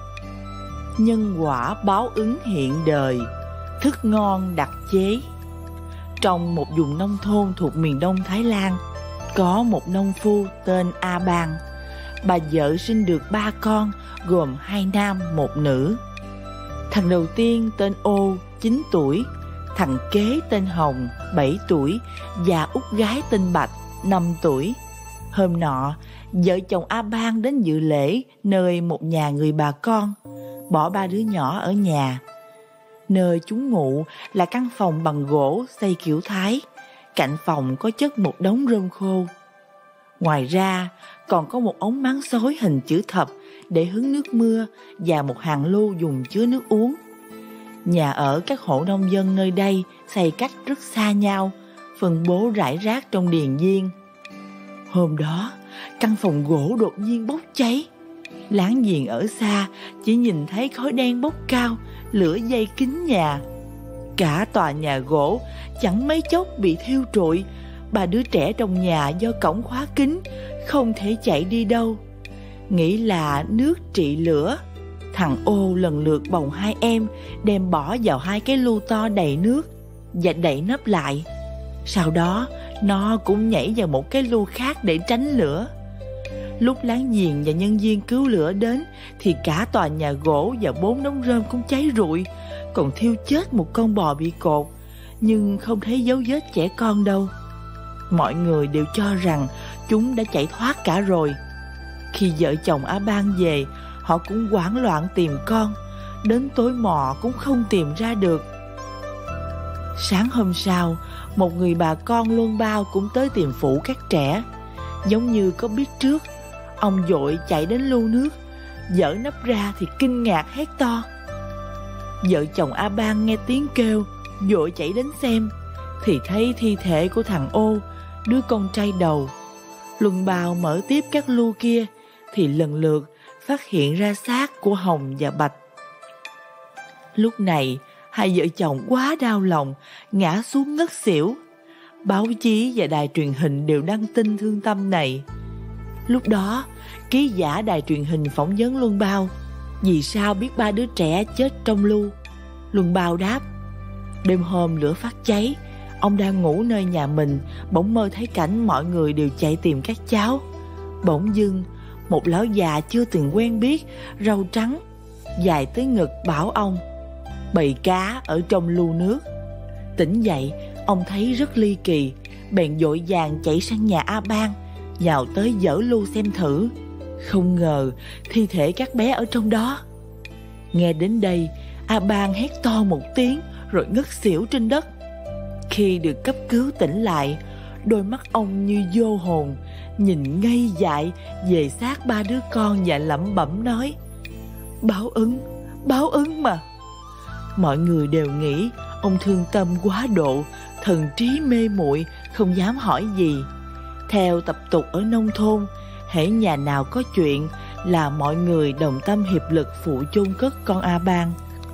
Nhân quả báo ứng hiện đời, thức ngon đặc chế. Trong một vùng nông thôn thuộc miền đông Thái Lan, có một nông phu tên A Bang. Bà vợ sinh được ba con, gồm hai nam một nữ. Thằng đầu tiên tên Ô, chín tuổi, thằng kế tên Hồng, bảy tuổi, và út gái tên Bạch, năm tuổi. Hôm nọ, vợ chồng A Bang đến dự lễ nơi một nhà người bà con, bỏ ba đứa nhỏ ở nhà. Nơi chúng ngụ là căn phòng bằng gỗ xây kiểu Thái, cạnh phòng có chất một đống rơm khô. Ngoài ra, còn có một ống máng xối hình chữ thập để hứng nước mưa và một hàng lu dùng chứa nước uống. Nhà ở các hộ nông dân nơi đây xây cách rất xa nhau, phân bố rải rác trong điền viên. Hôm đó, căn phòng gỗ đột nhiên bốc cháy. Láng giềng ở xa chỉ nhìn thấy khói đen bốc cao, lửa dây kín nhà. Cả tòa nhà gỗ chẳng mấy chốc bị thiêu trụi. Ba đứa trẻ trong nhà do cổng khóa kín, không thể chạy đi đâu. Nghĩ là nước trị lửa, thằng Ô lần lượt bồng hai em, đem bỏ vào hai cái lu to đầy nước và đậy nắp lại. Sau đó nó cũng nhảy vào một cái lu khác để tránh lửa. Lúc láng giềng và nhân viên cứu lửa đến thì cả tòa nhà gỗ và bốn đống rơm cũng cháy rụi, còn thiêu chết một con bò bị cột, nhưng không thấy dấu vết trẻ con đâu. Mọi người đều cho rằng chúng đã chạy thoát cả rồi. Khi vợ chồng A Ban về, họ cũng hoảng loạn tìm con, đến tối mò cũng không tìm ra được. Sáng hôm sau, một người bà con Luân Bao cũng tới tìm phụ các trẻ. Giống như có biết trước, ông vội chạy đến lu nước, dỡ nắp ra thì kinh ngạc hét to. Vợ chồng A Ban nghe tiếng kêu, vội chạy đến xem, thì thấy thi thể của thằng Ô, đứa con trai đầu. Luân Bao mở tiếp các lu kia thì lần lượt phát hiện ra xác của Hồng và Bạch. Lúc này, hai vợ chồng quá đau lòng, ngã xuống ngất xỉu. Báo chí và đài truyền hình đều đăng tin thương tâm này. Lúc đó, ký giả đài truyền hình phỏng vấn Luân Bao, vì sao biết ba đứa trẻ chết trong lu. Luân Bao đáp, đêm hôm lửa phát cháy, ông đang ngủ nơi nhà mình, bỗng mơ thấy cảnh mọi người đều chạy tìm các cháu. Bỗng dưng, một lão già chưa từng quen biết, râu trắng, dài tới ngực bảo ông, bầy cá ở trong lu nước. Tỉnh dậy, ông thấy rất ly kỳ, bèn vội vàng chạy sang nhà A Ban, nhào tới dỡ lu xem thử. Không ngờ thi thể các bé ở trong đó. Nghe đến đây, A Ban hét to một tiếng rồi ngất xỉu trên đất. Khi được cấp cứu tỉnh lại, đôi mắt ông như vô hồn, nhìn ngây dại về xác ba đứa con và lẩm bẩm nói, báo ứng, báo ứng mà. Mọi người đều nghĩ ông thương tâm quá độ, thần trí mê muội, không dám hỏi gì. Theo tập tục ở nông thôn, hễ nhà nào có chuyện là mọi người đồng tâm hiệp lực phụ chôn cất con A Ban.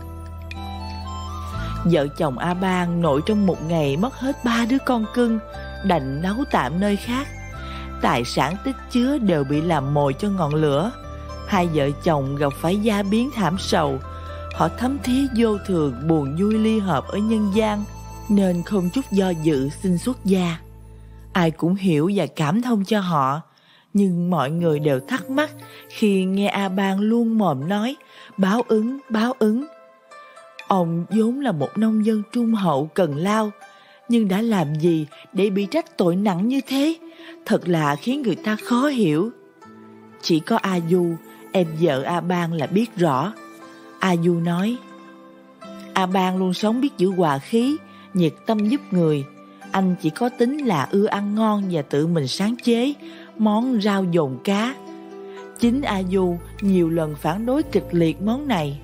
Vợ chồng A Ban nội trong một ngày mất hết ba đứa con cưng, đành nấu tạm nơi khác. Tài sản tích chứa đều bị làm mồi cho ngọn lửa. Hai vợ chồng gặp phải gia biến thảm sầu. Họ thấm thía vô thường buồn vui ly hợp ở nhân gian, nên không chút do dự xin xuất gia. Ai cũng hiểu và cảm thông cho họ, nhưng mọi người đều thắc mắc khi nghe A Ban luôn mồm nói báo ứng, báo ứng. Ông vốn là một nông dân trung hậu cần lao, nhưng đã làm gì để bị trách tội nặng như thế? Thật là khiến người ta khó hiểu. Chỉ có A Du, em vợ A Ban là biết rõ. A Du nói, A Ban luôn sống biết giữ hòa khí, nhiệt tâm giúp người. Anh chỉ có tính là ưa ăn ngon và tự mình sáng chế món rau dồn cá. Chính A Du nhiều lần phản đối kịch liệt món này.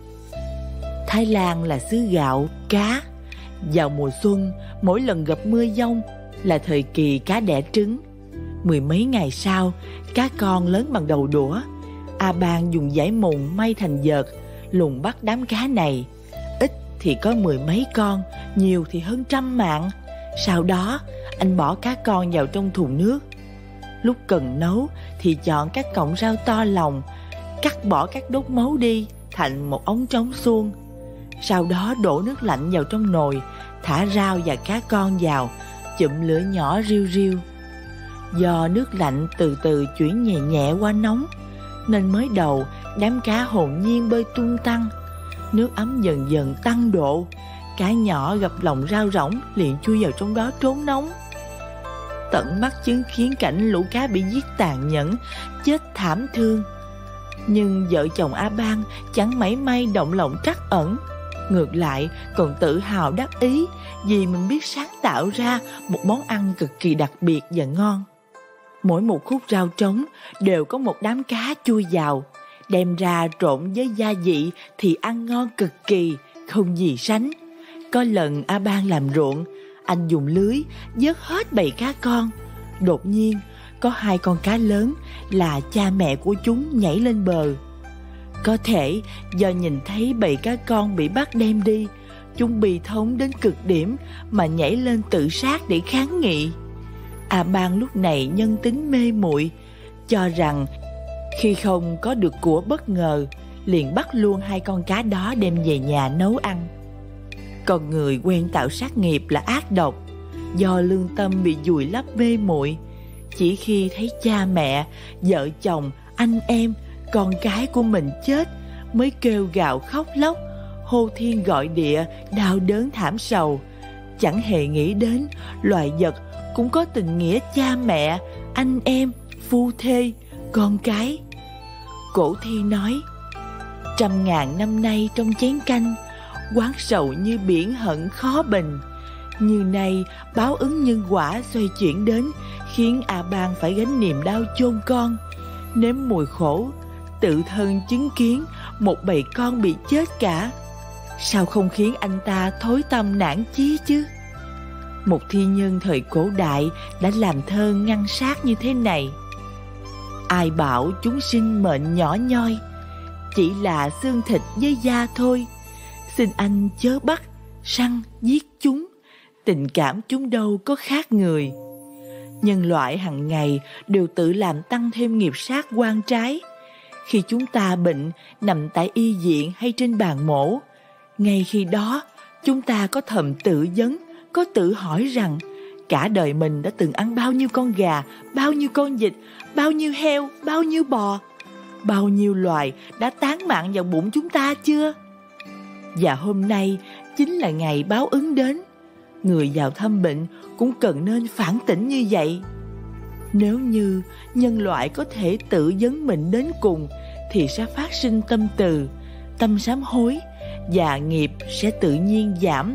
Thái Lan là xứ gạo, cá. Vào mùa xuân, mỗi lần gặp mưa giông là thời kỳ cá đẻ trứng. Mười mấy ngày sau, cá con lớn bằng đầu đũa. A Ban dùng dải mùng may thành vợt, lùng bắt đám cá này. Ít thì có mười mấy con, nhiều thì hơn trăm mạng. Sau đó, anh bỏ cá con vào trong thùng nước. Lúc cần nấu thì chọn các cọng rau to lòng, cắt bỏ các đốt máu đi thành một ống trống suông. Sau đó đổ nước lạnh vào trong nồi, thả rau và cá con vào, chụm lửa nhỏ riu riu. Do nước lạnh từ từ chuyển nhẹ nhẹ qua nóng, nên mới đầu đám cá hồn nhiên bơi tung tăng. Nước ấm dần dần tăng độ, cá nhỏ gặp lòng rau rỗng liền chui vào trong đó trốn nóng. Tận mắt chứng kiến cảnh lũ cá bị giết tàn nhẫn, chết thảm thương. Nhưng vợ chồng A Ban chẳng mảy may động lòng trắc ẩn, ngược lại còn tự hào đắc ý vì mình biết sáng tạo ra một món ăn cực kỳ đặc biệt và ngon. Mỗi một khúc rau trống đều có một đám cá chui vào, đem ra trộn với gia vị thì ăn ngon cực kỳ, không gì sánh. Có lần A Ban làm ruộng, anh dùng lưới vớt hết bầy cá con. Đột nhiên có hai con cá lớn là cha mẹ của chúng nhảy lên bờ. Có thể do nhìn thấy bầy cá con bị bắt đem đi, chúng bi thống đến cực điểm mà nhảy lên tự sát để kháng nghị. A Ban lúc này nhân tính mê muội, cho rằng khi không có được của bất ngờ, liền bắt luôn hai con cá đó đem về nhà nấu ăn. Con người quen tạo sát nghiệp là ác độc, do lương tâm bị vùi lấp mê muội. Chỉ khi thấy cha mẹ, vợ chồng, anh em, con cái của mình chết mới kêu gào khóc lóc, hô thiên gọi địa, đau đớn thảm sầu, chẳng hề nghĩ đến loài vật cũng có tình nghĩa cha mẹ, anh em, phu thê, con cái. Cổ thi nói: trăm ngàn năm nay trong chén canh, oán sầu như biển hận khó bình. Như nay báo ứng nhân quả xoay chuyển đến, khiến A Ban phải gánh niềm đau chôn con, nếm mùi khổ, tự thân chứng kiến một bầy con bị chết cả. Sao không khiến anh ta thối tâm nản chí chứ? Một thi nhân thời cổ đại đã làm thơ ngăn sát như thế này: ai bảo chúng sinh mệnh nhỏ nhoi, chỉ là xương thịt với da thôi. Xin anh chớ bắt, săn, giết chúng, tình cảm chúng đâu có khác người. Nhân loại hằng ngày đều tự làm tăng thêm nghiệp sát oan trái. Khi chúng ta bệnh, nằm tại y viện hay trên bàn mổ, ngay khi đó chúng ta có thầm tự vấn, có tự hỏi rằng cả đời mình đã từng ăn bao nhiêu con gà, bao nhiêu con vịt, bao nhiêu heo, bao nhiêu bò, bao nhiêu loài đã tán mạng vào bụng chúng ta chưa? Và hôm nay chính là ngày báo ứng đến. Người vào thăm bệnh cũng cần nên phản tỉnh như vậy. Nếu như nhân loại có thể tự vấn mình đến cùng, thì sẽ phát sinh tâm từ, tâm sám hối, và nghiệp sẽ tự nhiên giảm.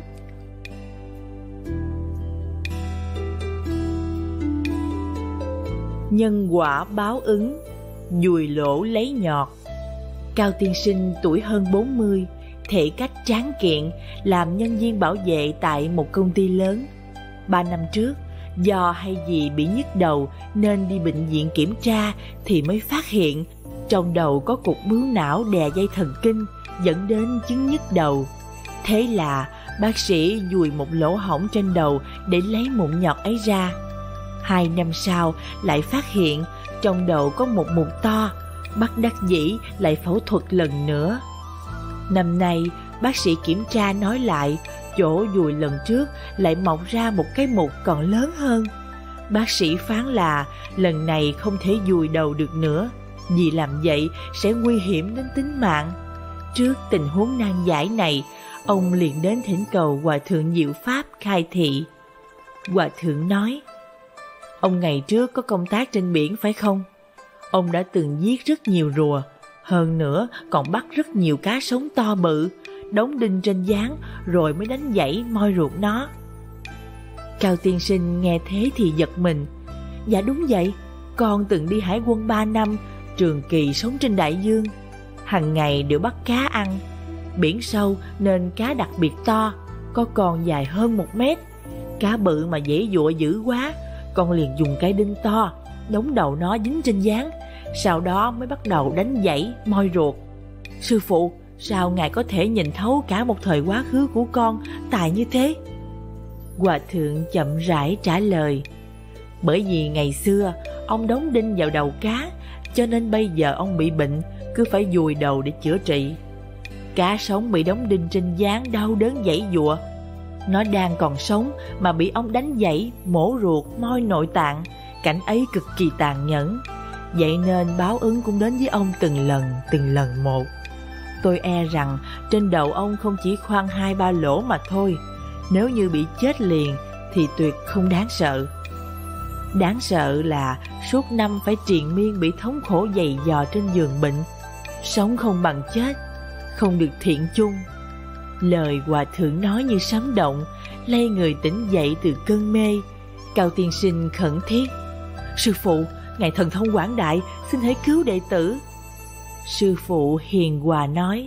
Nhân quả báo ứng, dùi lỗ lấy nhọt. Cao tiên sinh tuổi hơn bốn mươi, thể cách tráng kiện, làm nhân viên bảo vệ tại một công ty lớn. Ba năm trước, do hay gì bị nhức đầu nên đi bệnh viện kiểm tra thì mới phát hiện trong đầu có cục bướu não đè dây thần kinh, dẫn đến chứng nhức đầu. Thế là bác sĩ dùi một lỗ hổng trên đầu để lấy mụn nhọt ấy ra. Hai năm sau lại phát hiện trong đầu có một mụn to, bất đắc dĩ lại phẫu thuật lần nữa. Năm nay bác sĩ kiểm tra nói lại, chỗ dùi lần trước lại mọc ra một cái mụn còn lớn hơn. Bác sĩ phán là lần này không thể dùi đầu được nữa, vì làm vậy sẽ nguy hiểm đến tính mạng. Trước tình huống nan giải này, ông liền đến thỉnh cầu Hòa thượng Diệu Pháp khai thị. Hòa thượng nói: ông ngày trước có công tác trên biển phải không? Ông đã từng giết rất nhiều rùa, hơn nữa còn bắt rất nhiều cá sống to bự, đóng đinh trên gián rồi mới đánh dãy moi ruột nó. Cao tiên sinh nghe thế thì giật mình. Dạ đúng vậy, con từng đi hải quân ba năm, trường kỳ sống trên đại dương. Hằng ngày đều bắt cá ăn. Biển sâu nên cá đặc biệt to, có con dài hơn một mét. Cá bự mà dễ dụa dữ quá, con liền dùng cái đinh to đóng đầu nó dính trên gián, sau đó mới bắt đầu đánh dãy moi ruột. Sư phụ, sao ngài có thể nhìn thấu cả một thời quá khứ của con tài như thế? Hòa thượng chậm rãi trả lời: bởi vì ngày xưa ông đóng đinh vào đầu cá, cho nên bây giờ ông bị bệnh cứ phải dùi đầu để chữa trị. Cá sống bị đóng đinh trên gián đau đớn giãy giụa, nó đang còn sống mà bị ông đánh dãy, mổ ruột, moi nội tạng, cảnh ấy cực kỳ tàn nhẫn. Vậy nên báo ứng cũng đến với ông từng lần, từng lần một. Tôi e rằng trên đầu ông không chỉ khoan hai ba lỗ mà thôi. Nếu như bị chết liền thì tuyệt không đáng sợ. Đáng sợ là suốt năm phải triền miên bị thống khổ dày dò trên giường bệnh, sống không bằng chết, không được thiện chung. Lời hòa thượng nói như sấm động, lay người tỉnh dậy từ cơn mê. Cao tiên sinh khẩn thiết: sư phụ, ngài thần thông quảng đại, xin hãy cứu đệ tử. Sư phụ hiền hòa nói: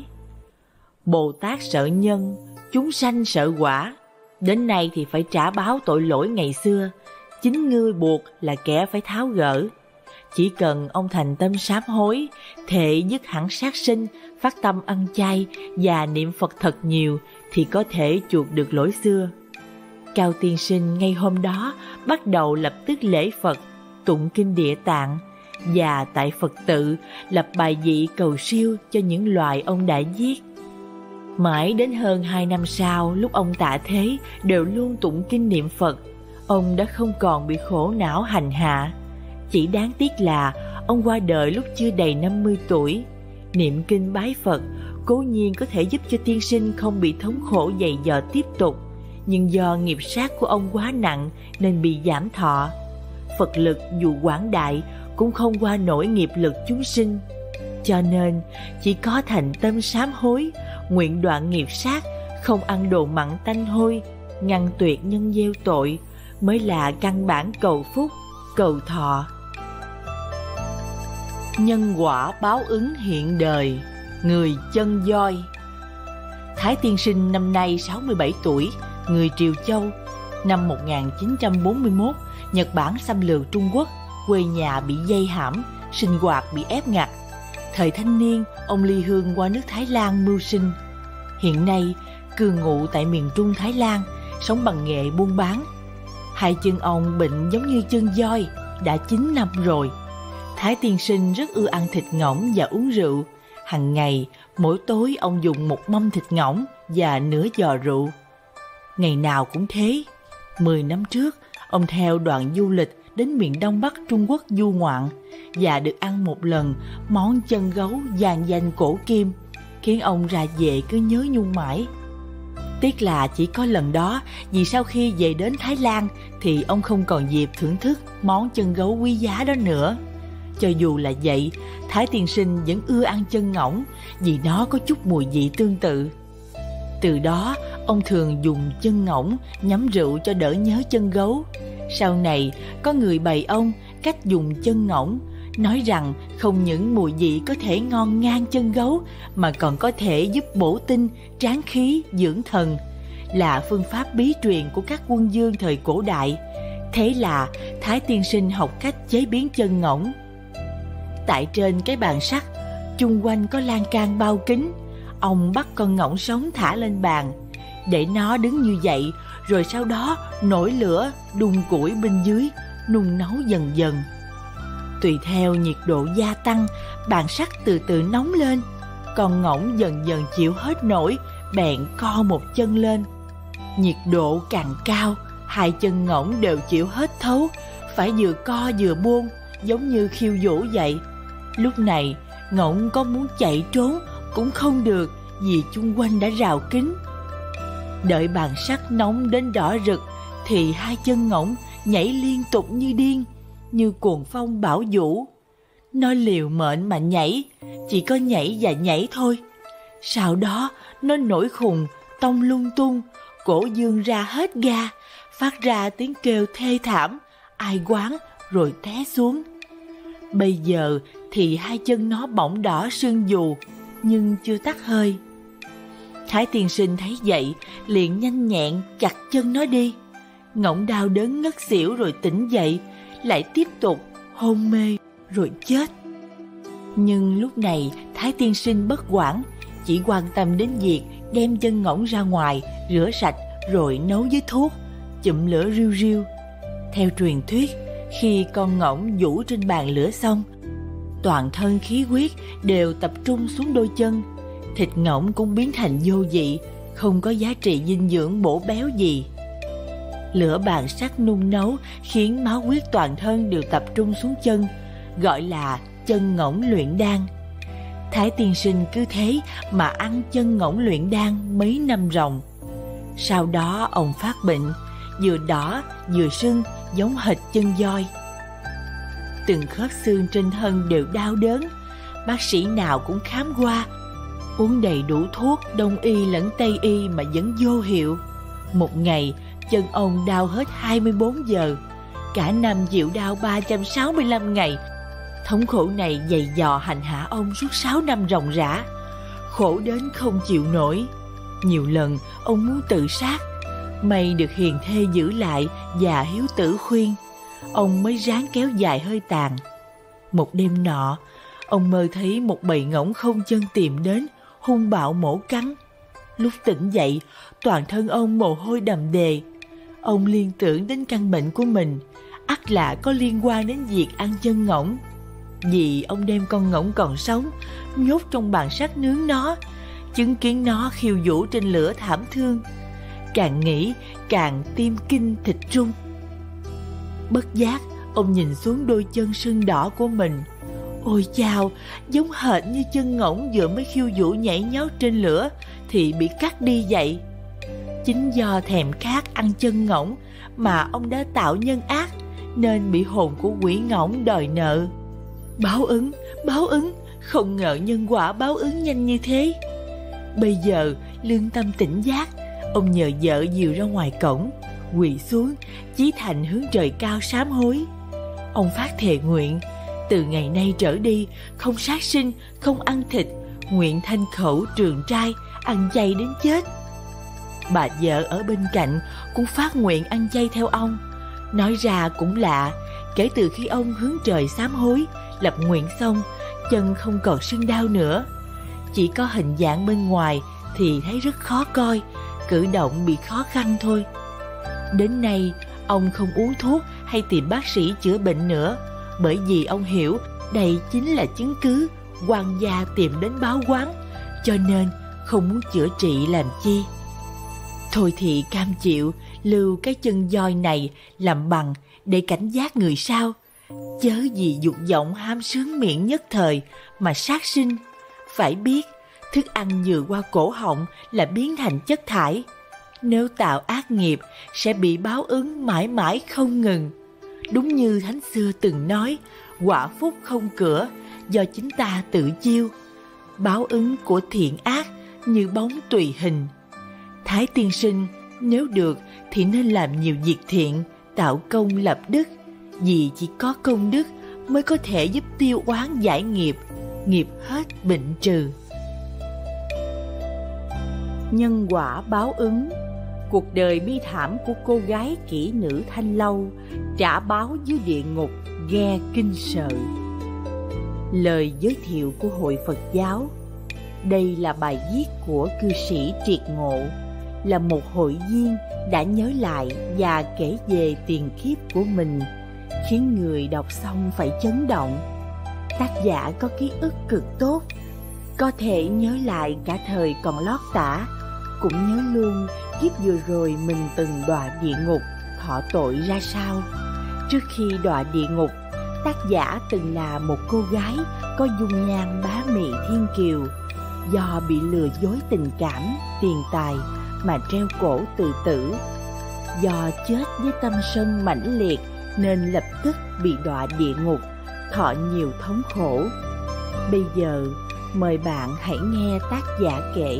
Bồ Tát sợ nhân, chúng sanh sợ quả. Đến nay thì phải trả báo tội lỗi ngày xưa. Chính ngươi buộc là kẻ phải tháo gỡ. Chỉ cần ông thành tâm sám hối, thệ dứt hẳn sát sinh, phát tâm ăn chay và niệm Phật thật nhiều thì có thể chuộc được lỗi xưa. Cao tiên sinh ngay hôm đó bắt đầu lập tức lễ Phật, tụng kinh Địa Tạng và tại Phật tự lập bài vị cầu siêu cho những loài ông đã giết. Mãi đến hơn hai năm sau, lúc ông tạ thế đều luôn tụng kinh niệm Phật, ông đã không còn bị khổ não hành hạ. Chỉ đáng tiếc là ông qua đời lúc chưa đầy năm mươi tuổi. Niệm kinh bái Phật cố nhiên có thể giúp cho tiên sinh không bị thống khổ dày dò tiếp tục, nhưng do nghiệp sát của ông quá nặng nên bị giảm thọ. Phật lực dù quảng đại cũng không qua nổi nghiệp lực chúng sinh. Cho nên chỉ có thành tâm sám hối, nguyện đoạn nghiệp sát, không ăn đồ mặn tanh hôi, ngăn tuyệt nhân gieo tội mới là căn bản cầu phúc, cầu thọ. Nhân quả báo ứng hiện đời, người chân voi. Thái tiên sinh năm nay sáu mươi bảy tuổi, người Triều Châu. Năm một nghìn chín trăm bốn mươi mốt, Nhật Bản xâm lược Trung Quốc, quê nhà bị dây hãm, sinh hoạt bị ép ngặt. Thời thanh niên, ông ly hương qua nước Thái Lan mưu sinh. Hiện nay, cư ngụ tại miền Trung Thái Lan, sống bằng nghề buôn bán. Hai chân ông bệnh giống như chân voi, đã chín năm rồi. Thái tiên sinh rất ưa ăn thịt ngỗng và uống rượu. Hằng ngày, mỗi tối ông dùng một mâm thịt ngỗng và nửa giò rượu. Ngày nào cũng thế. Mười năm trước, ông theo đoàn du lịch đến miền Đông Bắc Trung Quốc du ngoạn và được ăn một lần món chân gấu vang danh cổ kim, khiến ông ra về cứ nhớ nhung mãi. Tiếc là chỉ có lần đó, vì sau khi về đến Thái Lan thì ông không còn dịp thưởng thức món chân gấu quý giá đó nữa. Cho dù là vậy, Thái tiên sinh vẫn ưa ăn chân ngỗng vì nó có chút mùi vị tương tự. Từ đó, ông thường dùng chân ngỗng nhắm rượu cho đỡ nhớ chân gấu. Sau này, có người bày ông cách dùng chân ngỗng, nói rằng không những mùi vị có thể ngon ngang chân gấu mà còn có thể giúp bổ tinh, tráng khí, dưỡng thần, là phương pháp bí truyền của các quân vương thời cổ đại. Thế là Thái tiên sinh học cách chế biến chân ngỗng. Tại trên cái bàn sắt, chung quanh có lan can bao kín. Ông bắt con ngỗng sống thả lên bàn, để nó đứng như vậy, rồi sau đó nổi lửa, đun củi bên dưới, nung nấu dần dần. Tùy theo nhiệt độ gia tăng, bàn sắt từ từ nóng lên. Con ngỗng dần dần chịu hết nổi, bèn co một chân lên. Nhiệt độ càng cao, hai chân ngỗng đều chịu hết thấu, phải vừa co vừa buông, giống như khiêu vũ vậy. Lúc này, ngỗng có muốn chạy trốn cũng không được vì chung quanh đã rào kín. Đợi bàn sắt nóng đến đỏ rực thì hai chân ngỗng nhảy liên tục như điên, như cuồng phong bão vũ. Nó liều mệnh mà nhảy, chỉ có nhảy và nhảy thôi. Sau đó nó nổi khùng, tông lung tung, cổ dương ra hết ga, phát ra tiếng kêu thê thảm, ai oán rồi té xuống. Bây giờ thì hai chân nó bỗng đỏ sưng dù, nhưng chưa tắt hơi. Thái tiên sinh thấy vậy, liền nhanh nhẹn chặt chân nó đi. Ngỗng đau đớn ngất xỉu rồi tỉnh dậy, lại tiếp tục hôn mê rồi chết. Nhưng lúc này Thái tiên sinh bất quản, chỉ quan tâm đến việc đem chân ngỗng ra ngoài, rửa sạch rồi nấu với thuốc, chụm lửa riu riu. Theo truyền thuyết, khi con ngỗng vũ trên bàn lửa xong, toàn thân khí huyết đều tập trung xuống đôi chân. Thịt ngỗng cũng biến thành vô vị, không có giá trị dinh dưỡng bổ béo gì. Lửa bàn sắt nung nấu khiến máu huyết toàn thân đều tập trung xuống chân, gọi là chân ngỗng luyện đan. Thái tiên sinh cứ thế mà ăn chân ngỗng luyện đan mấy năm ròng. Sau đó ông phát bệnh, vừa đỏ vừa sưng giống hệt chân voi. Từng khớp xương trên thân đều đau đớn, bác sĩ nào cũng khám qua, uống đầy đủ thuốc đông y lẫn tây y mà vẫn vô hiệu. Một ngày, chân ông đau hết hai mươi bốn giờ, cả năm chịu đau ba trăm sáu mươi lăm ngày. Thống khổ này dày dò hành hạ ông suốt sáu năm ròng rã, khổ đến không chịu nổi. Nhiều lần ông muốn tự sát, may được hiền thê giữ lại và hiếu tử khuyên, ông mới ráng kéo dài hơi tàn. Một đêm nọ, ông mơ thấy một bầy ngỗng không chân tìm đến, hung bạo mổ cắn. Lúc tỉnh dậy, toàn thân ông mồ hôi đầm đìa. Ông liên tưởng đến căn bệnh của mình, ắt là có liên quan đến việc ăn chân ngỗng. Vì ông đem con ngỗng còn sống, nhốt trong bàn sắt nướng nó, chứng kiến nó khiêu vũ trên lửa thảm thương. Càng nghĩ, càng tim kinh thịt run. Bất giác, ông nhìn xuống đôi chân sưng đỏ của mình. Ôi chao, giống hệt như chân ngỗng vừa mới khiêu vũ nhảy nhót trên lửa thì bị cắt đi vậy. Chính do thèm khát ăn chân ngỗng mà ông đã tạo nhân ác, nên bị hồn của quỷ ngỗng đòi nợ. Báo ứng, báo ứng, không ngờ nhân quả báo ứng nhanh như thế. Bây giờ lương tâm tỉnh giác, ông nhờ vợ dìu ra ngoài cổng, quỳ xuống, chí thành hướng trời cao sám hối. Ông phát thề nguyện, từ ngày nay trở đi, không sát sinh, không ăn thịt, nguyện thanh khẩu trường trai, ăn chay đến chết. Bà vợ ở bên cạnh cũng phát nguyện ăn chay theo ông. Nói ra cũng lạ, kể từ khi ông hướng trời sám hối, lập nguyện xong, chân không còn sưng đau nữa. Chỉ có hình dạng bên ngoài thì thấy rất khó coi, cử động bị khó khăn thôi. Đến nay, ông không uống thuốc hay tìm bác sĩ chữa bệnh nữa, bởi vì ông hiểu đây chính là chứng cứ oan gia tìm đến báo oán, cho nên không muốn chữa trị làm chi. Thôi thì cam chịu lưu cái chân voi này làm bằng để cảnh giác người sau, chớ vì dục vọng ham sướng miệng nhất thời mà sát sinh. Phải biết, thức ăn vừa qua cổ họng là biến thành chất thải. Nếu tạo ác nghiệp sẽ bị báo ứng mãi mãi không ngừng. Đúng như Thánh xưa từng nói, quả phúc không cửa, do chính ta tự chiêu. Báo ứng của thiện ác như bóng tùy hình. Thái tiên sinh, nếu được thì nên làm nhiều việc thiện, tạo công lập đức, vì chỉ có công đức mới có thể giúp tiêu oán giải nghiệp, nghiệp hết bệnh trừ. Nhân quả báo ứng. Cuộc đời bi thảm của cô gái kỹ nữ Thanh Lâu trả báo dưới địa ngục nghe kinh sợ. Lời giới thiệu của Hội Phật giáo. Đây là bài viết của cư sĩ Triệt Ngộ, là một hội viên đã nhớ lại và kể về tiền kiếp của mình, khiến người đọc xong phải chấn động. Tác giả có ký ức cực tốt, có thể nhớ lại cả thời còn lót tả, cũng nhớ luôn kiếp vừa rồi mình từng đọa địa ngục, thọ tội ra sao. Trước khi đọa địa ngục, tác giả từng là một cô gái có dung nhan bá mị thiên kiều, do bị lừa dối tình cảm, tiền tài mà treo cổ tự tử. Do chết với tâm sân mãnh liệt nên lập tức bị đọa địa ngục, thọ nhiều thống khổ. Bây giờ mời bạn hãy nghe tác giả kể.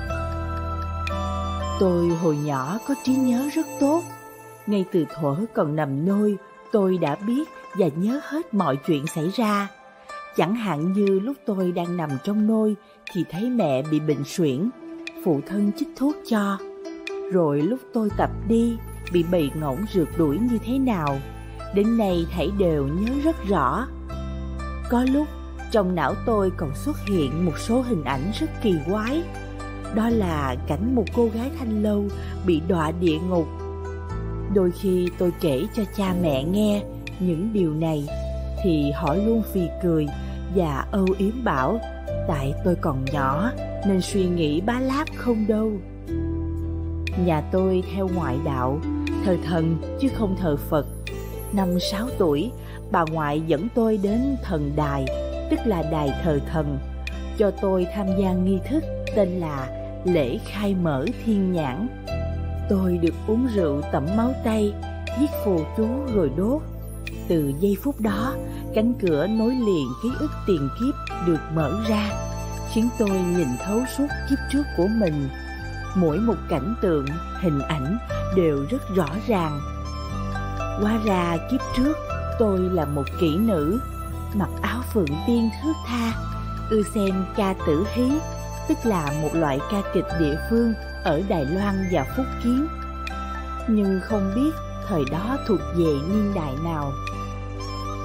Tôi hồi nhỏ có trí nhớ rất tốt. Ngay từ thuở còn nằm nôi, tôi đã biết và nhớ hết mọi chuyện xảy ra. Chẳng hạn như lúc tôi đang nằm trong nôi thì thấy mẹ bị bệnh suyễn, phụ thân chích thuốc cho. Rồi lúc tôi tập đi, bị bầy ngỗng rượt đuổi như thế nào, đến nay thảy đều nhớ rất rõ. Có lúc trong não tôi còn xuất hiện một số hình ảnh rất kỳ quái. Đó là cảnh một cô gái Thanh Lâu bị đọa địa ngục. Đôi khi tôi kể cho cha mẹ nghe những điều này thì họ luôn phì cười và âu yếm bảo tại tôi còn nhỏ nên suy nghĩ bá láp không đâu. Nhà tôi theo ngoại đạo, thờ thần chứ không thờ Phật. Năm sáu tuổi, bà ngoại dẫn tôi đến thần đài, tức là đài thờ thần, cho tôi tham gia nghi thức tên là lễ khai mở thiên nhãn. Tôi được uống rượu tẩm máu tây, viết phù chú rồi đốt. Từ giây phút đó, cánh cửa nối liền ký ức tiền kiếp được mở ra, khiến tôi nhìn thấu suốt kiếp trước của mình. Mỗi một cảnh tượng, hình ảnh đều rất rõ ràng. Hóa ra kiếp trước tôi là một kỹ nữ, mặc áo phượng tiên thướt tha, ưa xem ca tử hí, tức là một loại ca kịch địa phương ở Đài Loan và Phúc Kiến. Nhưng không biết thời đó thuộc về niên đại nào.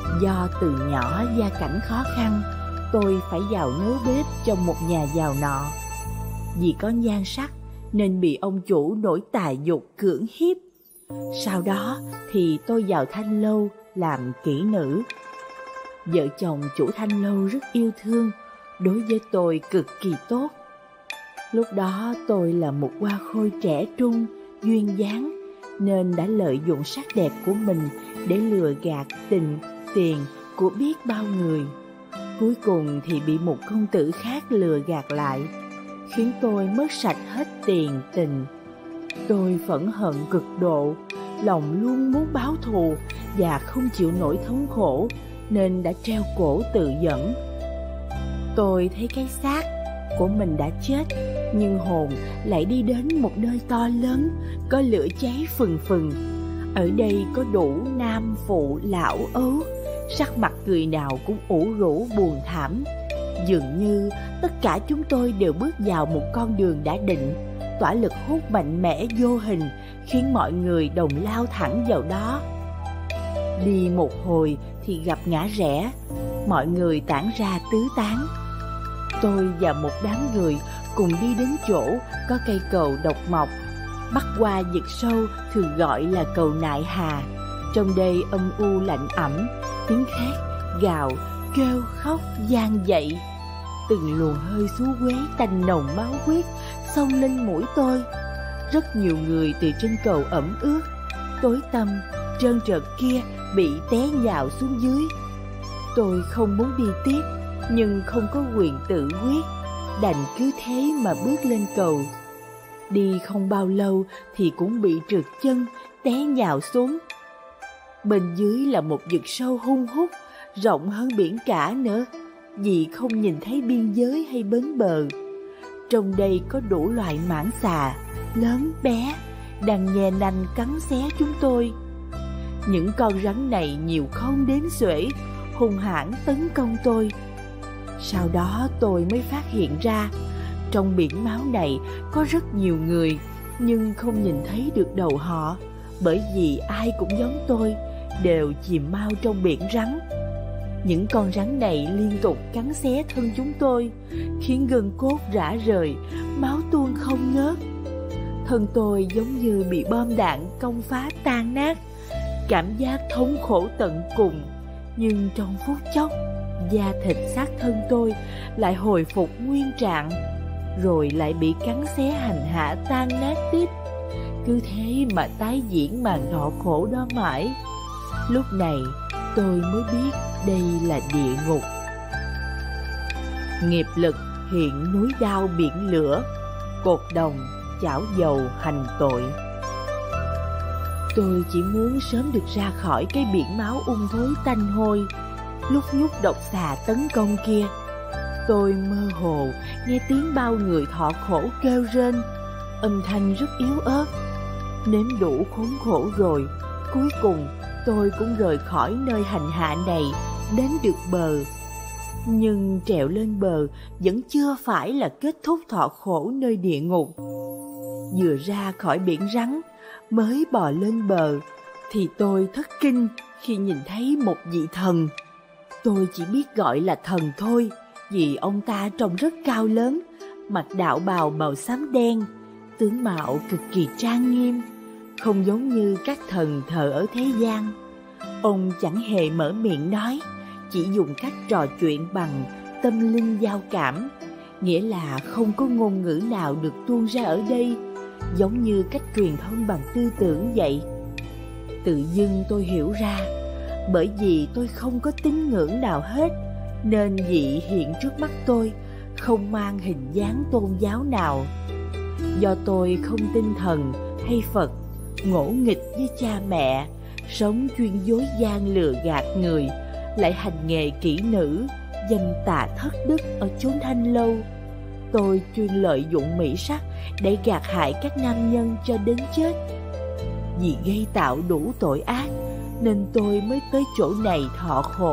Do từ nhỏ gia cảnh khó khăn, tôi phải vào nấu bếp trong một nhà giàu nọ. Vì có nhan sắc nên bị ông chủ nổi tài dục cưỡng hiếp. Sau đó thì tôi vào thanh lâu làm kỹ nữ. Vợ chồng chủ thanh lâu rất yêu thương, đối với tôi cực kỳ tốt. Lúc đó tôi là một hoa khôi trẻ trung, duyên dáng, nên đã lợi dụng sắc đẹp của mình để lừa gạt tình, tiền của biết bao người. Cuối cùng thì bị một công tử khác lừa gạt lại, khiến tôi mất sạch hết tiền tình. Tôi phẫn hận cực độ, lòng luôn muốn báo thù và không chịu nổi thống khổ, nên đã treo cổ tự vẫn. Tôi thấy cái xác của mình đã chết, nhưng hồn lại đi đến một nơi to lớn, có lửa cháy phừng phừng. Ở đây có đủ nam phụ lão ấu, sắc mặt người nào cũng ủ rũ buồn thảm. Dường như tất cả chúng tôi đều bước vào một con đường đã định, tỏa lực hút mạnh mẽ vô hình, khiến mọi người đồng lao thẳng vào đó. Đi một hồi thì gặp ngã rẽ, mọi người tản ra tứ tán. Tôi và một đám người cùng đi đến chỗ có cây cầu độc mộc, bắc qua vực sâu, thường gọi là cầu Nại Hà. Trong đây âm u lạnh ẩm, tiếng thét, gào, kêu khóc vang dậy. Từng luồng hơi xú uế tanh nồng máu huyết xông lên mũi tôi. Rất nhiều người từ trên cầu ẩm ướt, tối tăm, trơn trượt kia bị té nhào xuống dưới. Tôi không muốn đi tiếp, nhưng không có quyền tự quyết, đành cứ thế mà bước lên cầu. Đi không bao lâu thì cũng bị trượt chân, té nhào xuống. Bên dưới là một vực sâu hun hút, rộng hơn biển cả nữa, vì không nhìn thấy biên giới hay bến bờ. Trong đây có đủ loại mãng xà, lớn bé, đang nhe nanh cắn xé chúng tôi. Những con rắn này nhiều không đếm xuể, hung hãn tấn công tôi. Sau đó tôi mới phát hiện ra, trong biển máu này có rất nhiều người, nhưng không nhìn thấy được đầu họ, bởi vì ai cũng giống tôi, đều chìm mau trong biển rắn. Những con rắn này liên tục cắn xé thân chúng tôi, khiến gân cốt rã rời, máu tuôn không ngớt. Thân tôi giống như bị bom đạn công phá tan nát, cảm giác thống khổ tận cùng. Nhưng trong phút chốc, da thịt xác thân tôi lại hồi phục nguyên trạng, rồi lại bị cắn xé hành hạ tan nát tiếp. Cứ thế mà tái diễn màn thọ khổ đó mãi. Lúc này tôi mới biết đây là địa ngục. Nghiệp lực hiện núi đao biển lửa, cột đồng chảo dầu hành tội. Tôi chỉ muốn sớm được ra khỏi cái biển máu ung thối tanh hôi, lúc nhúc độc xà tấn công kia. Tôi mơ hồ nghe tiếng bao người thọ khổ kêu rên, âm thanh rất yếu ớt. Nếm đủ khốn khổ rồi, cuối cùng tôi cũng rời khỏi nơi hành hạ này, đến được bờ. Nhưng trèo lên bờ vẫn chưa phải là kết thúc thọ khổ nơi địa ngục. Vừa ra khỏi biển rắn, mới bò lên bờ, thì tôi thất kinh khi nhìn thấy một vị thần. Tôi chỉ biết gọi là thần thôi, vì ông ta trông rất cao lớn, mặc đạo bào màu xám đen, tướng mạo cực kỳ trang nghiêm, không giống như các thần thờ ở thế gian. Ông chẳng hề mở miệng nói, chỉ dùng cách trò chuyện bằng tâm linh giao cảm, nghĩa là không có ngôn ngữ nào được tuôn ra ở đây, giống như cách truyền thông bằng tư tưởng vậy. Tự dưng tôi hiểu ra, bởi vì tôi không có tín ngưỡng nào hết, nên vị hiện trước mắt tôi không mang hình dáng tôn giáo nào. Do tôi không tin thần hay Phật, ngỗ nghịch với cha mẹ, sống chuyên dối gian lừa gạt người, lại hành nghề kỹ nữ, dâm tà thất đức ở chốn thanh lâu. Tôi chuyên lợi dụng mỹ sắc để gạt hại các nam nhân cho đến chết. Vì gây tạo đủ tội ác nên tôi mới tới chỗ này thọ khổ.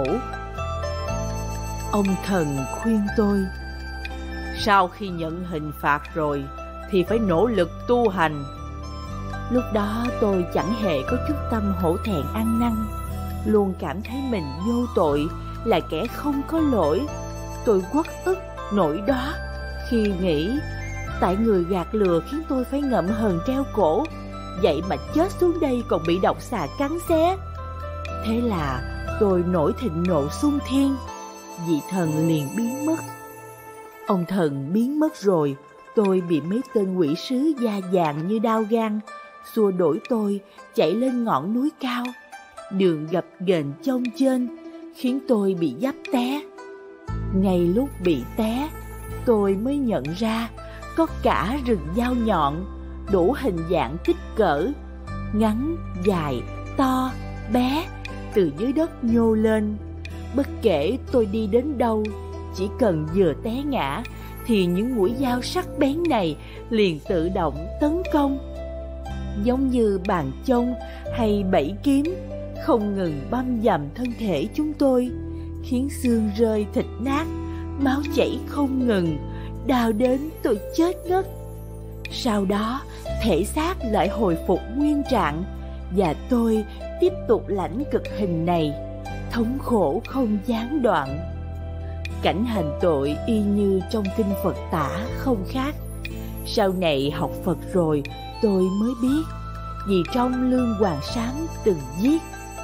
Ông thần khuyên tôi, sau khi nhận hình phạt rồi thì phải nỗ lực tu hành. Lúc đó tôi chẳng hề có chút tâm hổ thẹn ăn năn. luôn cảm thấy mình vô tội, là kẻ không có lỗi. Tôi uất ức, nổi đóa khi nghĩ tại người gạt lừa khiến tôi phải ngậm hờn treo cổ, vậy mà chết xuống đây còn bị độc xà cắn xé. Thế là tôi nổi thịnh nộ xung thiên, vị thần liền biến mất. Ông thần biến mất rồi, tôi bị mấy tên quỷ sứ da vàng như đao gan xua đuổi tôi chạy lên ngọn núi cao. Đường gập ghềnh chông chênh khiến tôi bị dấp té. Ngay lúc bị té, tôi mới nhận ra có cả rừng dao nhọn đủ hình dạng kích cỡ, ngắn, dài, to, bé, từ dưới đất nhô lên. Bất kể tôi đi đến đâu, chỉ cần vừa té ngã thì những mũi dao sắc bén này liền tự động tấn công, giống như bàn chông hay bẫy kiếm, không ngừng băm dầm thân thể chúng tôi, khiến xương rơi thịt nát, máu chảy không ngừng, đau đến tôi chết ngất. Sau đó thể xác lại hồi phục nguyên trạng, và tôi tiếp tục lãnh cực hình này, thống khổ không gián đoạn. Cảnh hành tội y như trong kinh Phật tả không khác. Sau này học Phật rồi tôi mới biết, vì trong Lương Hoàng Sám từng viết: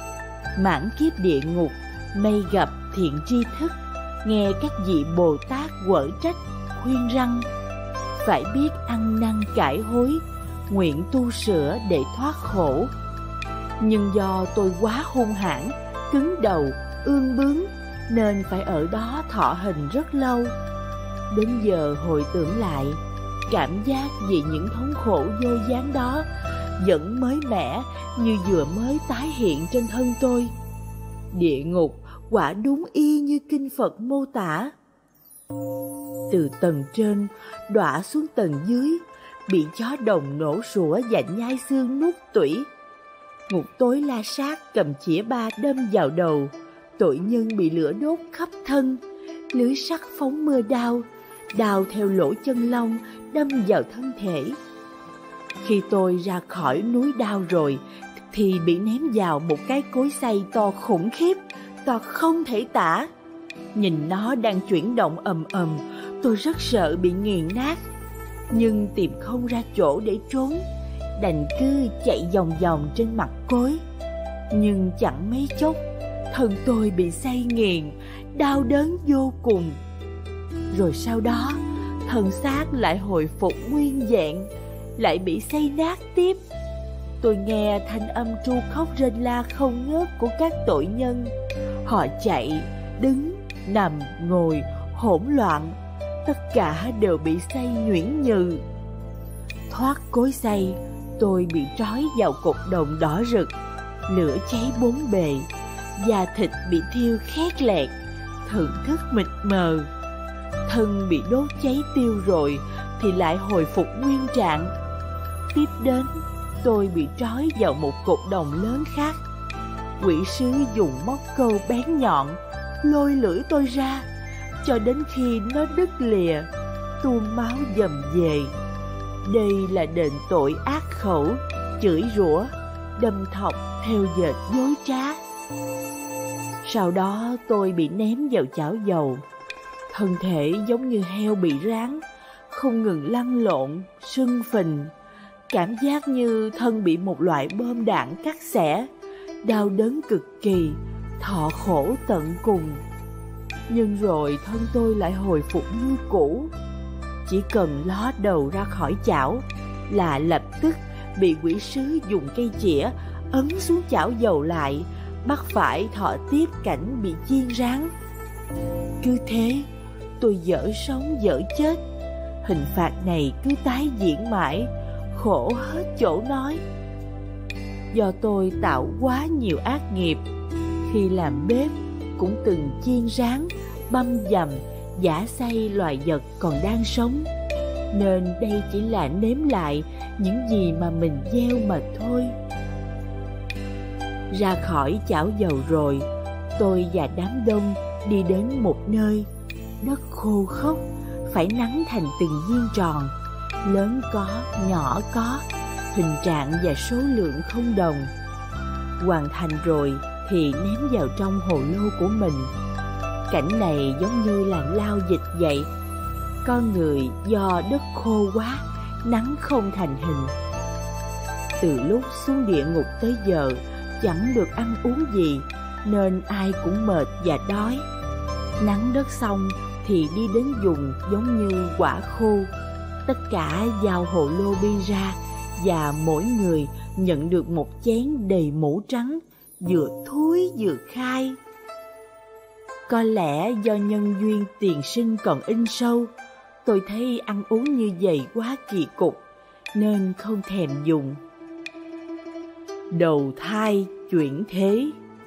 mãn kiếp địa ngục, may gặp thiện tri thức, nghe các vị Bồ Tát quở trách khuyên răng, phải biết ăn năn cải hối, nguyện tu sửa để thoát khổ. Nhưng do tôi quá hung hãn, cứng đầu, ương bướng, nên phải ở đó thọ hình rất lâu. Đến giờ hồi tưởng lại, cảm giác vì những thống khổ vô gián đó vẫn mới mẻ như vừa mới tái hiện trên thân tôi. Địa ngục quả đúng y như kinh Phật mô tả. Từ tầng trên đọa xuống tầng dưới, bị chó đồng nổ sủa và nhai xương nuốt tủy. Ngục tối la sát cầm chĩa ba đâm vào đầu, tội nhân bị lửa đốt khắp thân, lưới sắt phóng mưa đao, đao theo lỗ chân lông đâm vào thân thể. Khi tôi ra khỏi núi đao rồi thì bị ném vào một cái cối xay to khủng khiếp, to không thể tả. Nhìn nó đang chuyển động ầm ầm, tôi rất sợ bị nghiền nát, nhưng tìm không ra chỗ để trốn, đành cứ chạy vòng vòng trên mặt cối. Nhưng chẳng mấy chốc, thân tôi bị xay nghiền, đau đớn vô cùng. Rồi sau đó, thân xác lại hồi phục nguyên vẹn, lại bị xay nát tiếp. Tôi nghe thanh âm tru khóc rên la không ngớt của các tội nhân. Họ chạy, đứng, nằm, ngồi, hỗn loạn, tất cả đều bị xay nhuyễn nhừ. Thoát cối xay, tôi bị trói vào cột đồng đỏ rực, lửa cháy bốn bề, da thịt bị thiêu khét lẹt, thần thức mịt mờ. Thân bị đốt cháy tiêu rồi thì lại hồi phục nguyên trạng. Tiếp đến, tôi bị trói vào một cột đồng lớn khác. Quỷ sứ dùng móc câu bén nhọn lôi lưỡi tôi ra, cho đến khi nó đứt lìa, tuôn máu dầm về. Đây là đền tội ác khẩu, chửi rủa, đâm thọc theo dệt dối trá. Sau đó tôi bị ném vào chảo dầu. Thân thể giống như heo bị rán, không ngừng lăn lộn, sưng phình. Cảm giác như thân bị một loại bom đạn cắt xẻ, đau đớn cực kỳ, thọ khổ tận cùng. Nhưng rồi thân tôi lại hồi phục như cũ. Chỉ cần ló đầu ra khỏi chảo là lập tức bị quỷ sứ dùng cây chĩa ấn xuống chảo dầu lại, bắt phải thọ tiếp cảnh bị chiên rán. Cứ thế, tôi dở sống dở chết. Hình phạt này cứ tái diễn mãi, khổ hết chỗ nói. Do tôi tạo quá nhiều ác nghiệp, khi làm bếp cũng từng chiên rán, băm dầm, giã xay loài vật còn đang sống, nên đây chỉ là nếm lại những gì mà mình gieo mà thôi. Ra khỏi chảo dầu rồi, tôi và đám đông đi đến một nơi, đất khô khốc, phải nắn thành từng viên tròn, lớn có, nhỏ có, hình trạng và số lượng không đồng. Hoàn thành rồi thì ném vào trong hồ lô của mình. Cảnh này giống như là lao dịch vậy. Con người do đất khô quá, nắng không thành hình. Từ lúc xuống địa ngục tới giờ chẳng được ăn uống gì, nên ai cũng mệt và đói. Nắng đất xong thì đi đến vùng giống như quả khô. Tất cả giao hồ lô bi ra, và mỗi người nhận được một chén đầy mũ trắng, vừa thúi vừa khai. Có lẽ do nhân duyên tiền sinh còn in sâu, tôi thấy ăn uống như vậy quá kỳ cục, nên không thèm dùng. Đầu thai chuyển thế.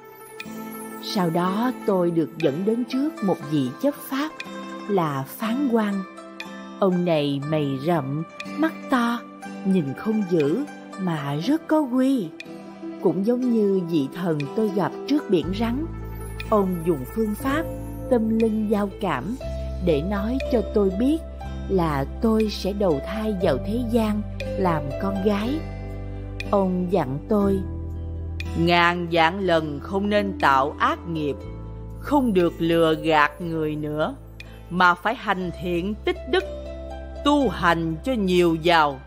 Sau đó tôi được dẫn đến trước một vị chấp pháp là Phán Quan. Ông này mày rậm, mắt to, nhìn không dữ mà rất có quy. Cũng giống như vị thần tôi gặp trước biển rắn. Ông dùng phương pháp tâm linh giao cảm để nói cho tôi biết là tôi sẽ đầu thai vào thế gian làm con gái. Ông dặn tôi: ngàn vạn lần không nên tạo ác nghiệp, không được lừa gạt người nữa, mà phải hành thiện tích đức, tu hành cho nhiều giàu.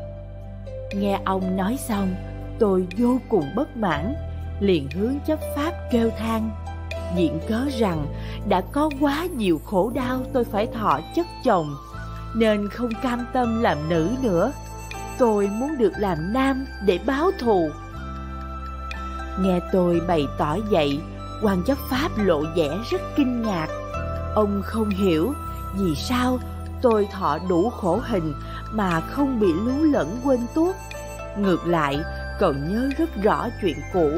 Nghe ông nói xong, tôi vô cùng bất mãn, liền hướng chấp pháp kêu than, viện cớ rằng đã có quá nhiều khổ đau tôi phải thọ chất chồng, nên không cam tâm làm nữ nữa. Tôi muốn được làm nam để báo thù. Nghe tôi bày tỏ vậy, quan chấp pháp lộ vẻ rất kinh ngạc. Ông không hiểu vì sao tôi thọ đủ khổ hình mà không bị lú lẫn quên tuốt, ngược lại còn nhớ rất rõ chuyện cũ.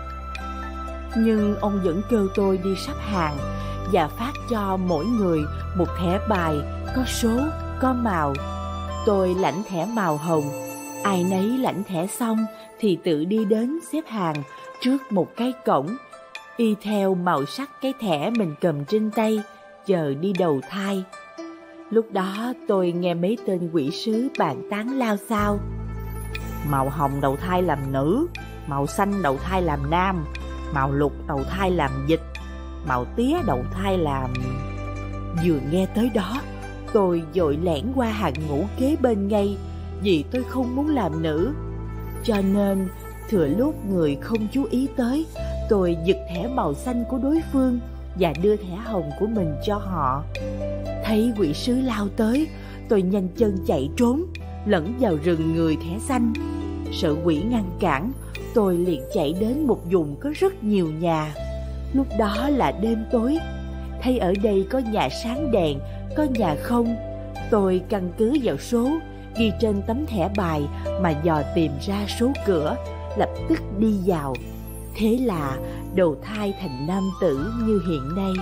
Nhưng ông vẫn kêu tôi đi sắp hàng và phát cho mỗi người một thẻ bài có số, có màu. Tôi lãnh thẻ màu hồng, ai nấy lãnh thẻ xong thì tự đi đến xếp hàng trước một cái cổng, y theo màu sắc cái thẻ mình cầm trên tay, chờ đi đầu thai. Lúc đó tôi nghe mấy tên quỷ sứ bàn tán lao xao. Màu hồng đầu thai làm nữ, màu xanh đầu thai làm nam, màu lục đầu thai làm dịch, màu tía đầu thai làm... Vừa nghe tới đó, tôi vội lẻn qua hàng ngũ kế bên ngay, vì tôi không muốn làm nữ. Cho nên thừa lúc người không chú ý tới, tôi giật thẻ màu xanh của đối phương và đưa thẻ hồng của mình cho họ. Thấy quỷ sứ lao tới, tôi nhanh chân chạy trốn, lẫn vào rừng người thẻ xanh. Sợ quỷ ngăn cản, tôi liền chạy đến một vùng có rất nhiều nhà. Lúc đó là đêm tối, thấy ở đây có nhà sáng đèn, có nhà không. Tôi căn cứ vào số ghi trên tấm thẻ bài mà dò tìm ra số cửa, lập tức đi vào. Thế là đầu thai thành nam tử như hiện nay.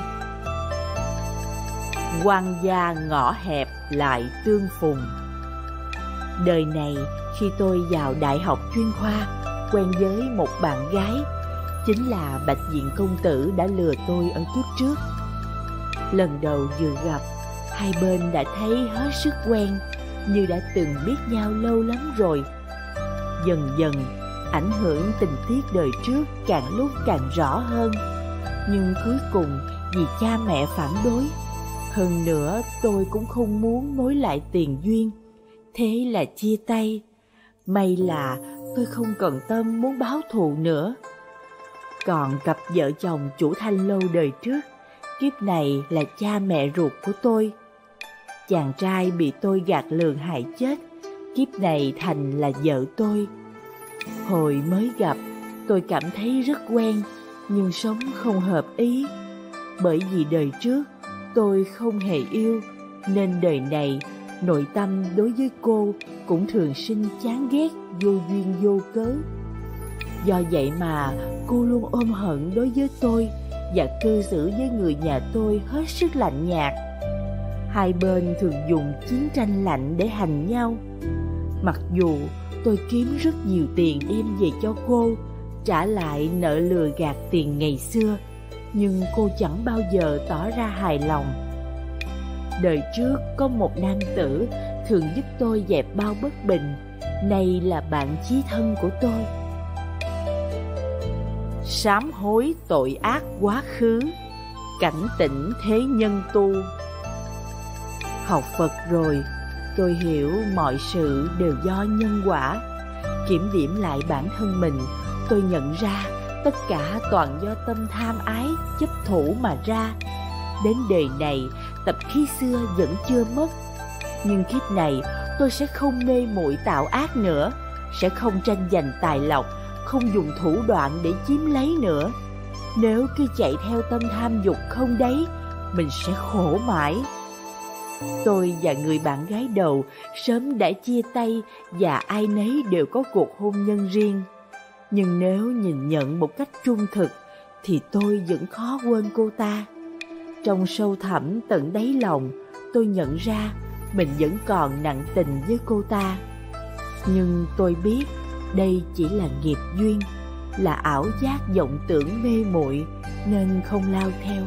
Quan gia ngõ hẹp lại tương phùng. Đời này khi tôi vào đại học chuyên khoa, quen với một bạn gái, chính là Bạch Diện công tử đã lừa tôi ở kiếp trước. Lần đầu vừa gặp, hai bên đã thấy hết sức quen, như đã từng biết nhau lâu lắm rồi. Dần dần, ảnh hưởng tình tiết đời trước càng lúc càng rõ hơn. Nhưng cuối cùng vì cha mẹ phản đối, hơn nữa tôi cũng không muốn nối lại tiền duyên, thế là chia tay. May là tôi không cần tâm muốn báo thù nữa. Còn cặp vợ chồng chủ Thanh Lâu đời trước, kiếp này là cha mẹ ruột của tôi. Chàng trai bị tôi gạt lường hại chết, kiếp này thành là vợ tôi. Hồi mới gặp, tôi cảm thấy rất quen, nhưng sống không hợp ý. Bởi vì đời trước tôi không hề yêu, nên đời này nội tâm đối với cô cũng thường sinh chán ghét vô duyên vô cớ. Do vậy mà cô luôn ôm hận đối với tôi và cư xử với người nhà tôi hết sức lạnh nhạt. Hai bên thường dùng chiến tranh lạnh để hành nhau. Mặc dù tôi kiếm rất nhiều tiền đem về cho cô, trả lại nợ lừa gạt tiền ngày xưa, nhưng cô chẳng bao giờ tỏ ra hài lòng. Đời trước có một nam tử thường giúp tôi dẹp bao bất bình, nay là bạn chí thân của tôi. sám hối tội ác quá khứ, cảnh tỉnh thế nhân tu. Học Phật rồi, tôi hiểu mọi sự đều do nhân quả. Kiểm điểm lại bản thân mình, tôi nhận ra tất cả toàn do tâm tham ái, chấp thủ mà ra. Đến đời này, tập khí xưa vẫn chưa mất. Nhưng kiếp này, tôi sẽ không mê muội tạo ác nữa, sẽ không tranh giành tài lộc, không dùng thủ đoạn để chiếm lấy nữa. Nếu cứ chạy theo tâm tham dục không đáy, mình sẽ khổ mãi. Tôi và người bạn gái đầu sớm đã chia tay và ai nấy đều có cuộc hôn nhân riêng. Nhưng nếu nhìn nhận một cách trung thực thì tôi vẫn khó quên cô ta. Trong sâu thẳm tận đáy lòng, tôi nhận ra mình vẫn còn nặng tình với cô ta. Nhưng tôi biết đây chỉ là nghiệp duyên, là ảo giác vọng tưởng mê muội nên không lao theo.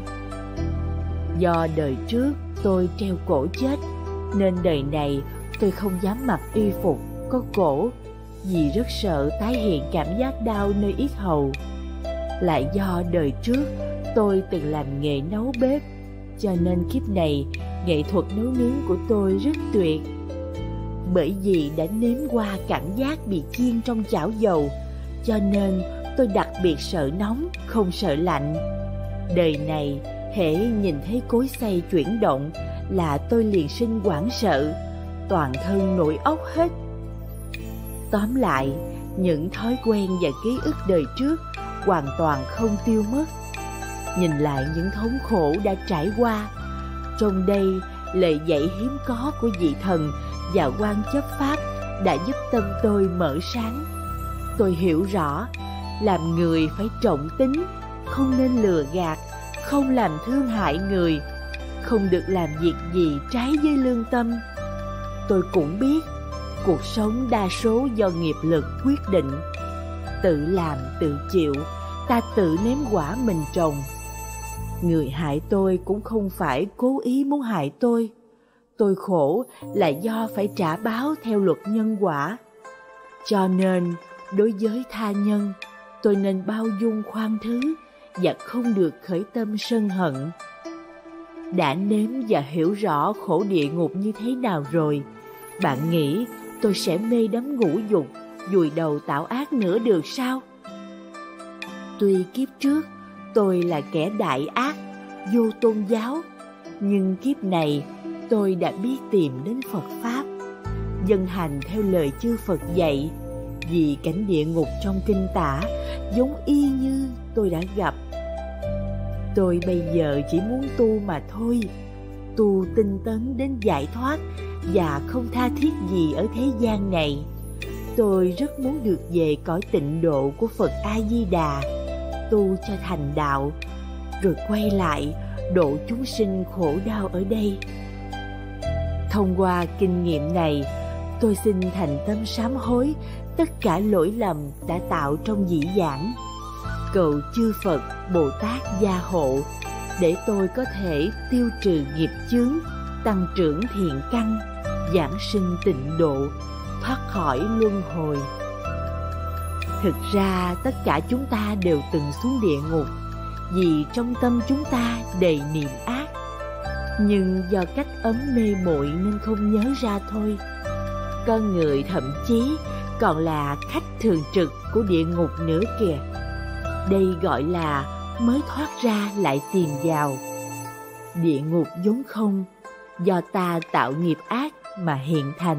Do đời trước tôi treo cổ chết, nên đời này tôi không dám mặc y phục có cổ, vì rất sợ tái hiện cảm giác đau nơi yết hầu. Lại do đời trước tôi từng làm nghề nấu bếp, cho nên kiếp này nghệ thuật nấu nướng của tôi rất tuyệt. Bởi vì đã nếm qua cảm giác bị chiên trong chảo dầu, cho nên tôi đặc biệt sợ nóng, không sợ lạnh. Đời này, hễ nhìn thấy cối xay chuyển động là tôi liền sinh hoảng sợ, toàn thân nổi óc hết. Tóm lại, những thói quen và ký ức đời trước hoàn toàn không tiêu mất. Nhìn lại những thống khổ đã trải qua, trong đây lời dạy hiếm có của vị thần và quan chấp pháp đã giúp tâm tôi mở sáng. Tôi hiểu rõ, làm người phải trọng tính, không nên lừa gạt, không làm thương hại người, không được làm việc gì trái với lương tâm. Tôi cũng biết, cuộc sống đa số do nghiệp lực quyết định. Tự làm tự chịu, ta tự nếm quả mình trồng. Người hại tôi cũng không phải cố ý muốn hại tôi. Tôi khổ là do phải trả báo theo luật nhân quả. Cho nên, đối với tha nhân, tôi nên bao dung khoan thứ và không được khởi tâm sân hận. Đã nếm và hiểu rõ khổ địa ngục như thế nào rồi, bạn nghĩ tôi sẽ mê đắm ngũ dục, vùi đầu tạo ác nữa được sao? Tuy kiếp trước tôi là kẻ đại ác, vô tôn giáo, nhưng kiếp này tôi đã biết tìm đến Phật Pháp, dân hành theo lời chư Phật dạy, vì cảnh địa ngục trong kinh tả giống y như tôi đã gặp. Tôi bây giờ chỉ muốn tu mà thôi, tu tinh tấn đến giải thoát và không tha thiết gì ở thế gian này. Tôi rất muốn được về cõi tịnh độ của Phật A-di-đà, tu cho thành đạo, rồi quay lại độ chúng sinh khổ đau ở đây. Thông qua kinh nghiệm này, tôi xin thành tâm sám hối tất cả lỗi lầm đã tạo trong dĩ vãng, cầu chư Phật Bồ Tát gia hộ để tôi có thể tiêu trừ nghiệp chướng, tăng trưởng thiện căn, giảng sinh tịnh độ, thoát khỏi luân hồi. Thực ra tất cả chúng ta đều từng xuống địa ngục, vì trong tâm chúng ta đầy niệm ác. Nhưng do cách ấm mê muội nên không nhớ ra thôi. Con người thậm chí còn là khách thường trực của địa ngục nữa kìa. Đây gọi là mới thoát ra lại tìm vào. Địa ngục vốn không, do ta tạo nghiệp ác mà hiện thành.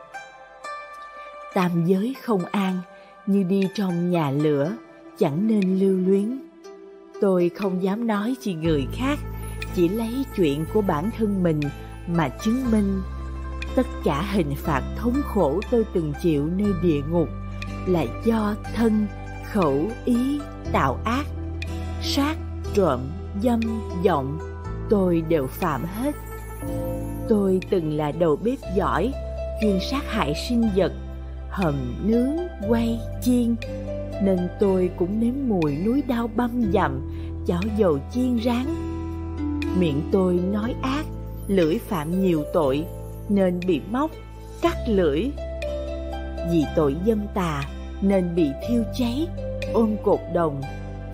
Tam giới không an, như đi trong nhà lửa, chẳng nên lưu luyến. Tôi không dám nói chi người khác, chỉ lấy chuyện của bản thân mình mà chứng minh. Tất cả hình phạt thống khổ tôi từng chịu nơi địa ngục là do thân, khẩu, ý tạo ác. Sát, trộm, dâm, vọng, tôi đều phạm hết. Tôi từng là đầu bếp giỏi, chuyên sát hại sinh vật, hầm, nướng, quay, chiên, nên tôi cũng nếm mùi núi đao băm dặm, chảo dầu chiên rán. Miệng tôi nói ác, lưỡi phạm nhiều tội, nên bị móc, cắt lưỡi. Vì tội dâm tà, nên bị thiêu cháy, ôm cột đồng.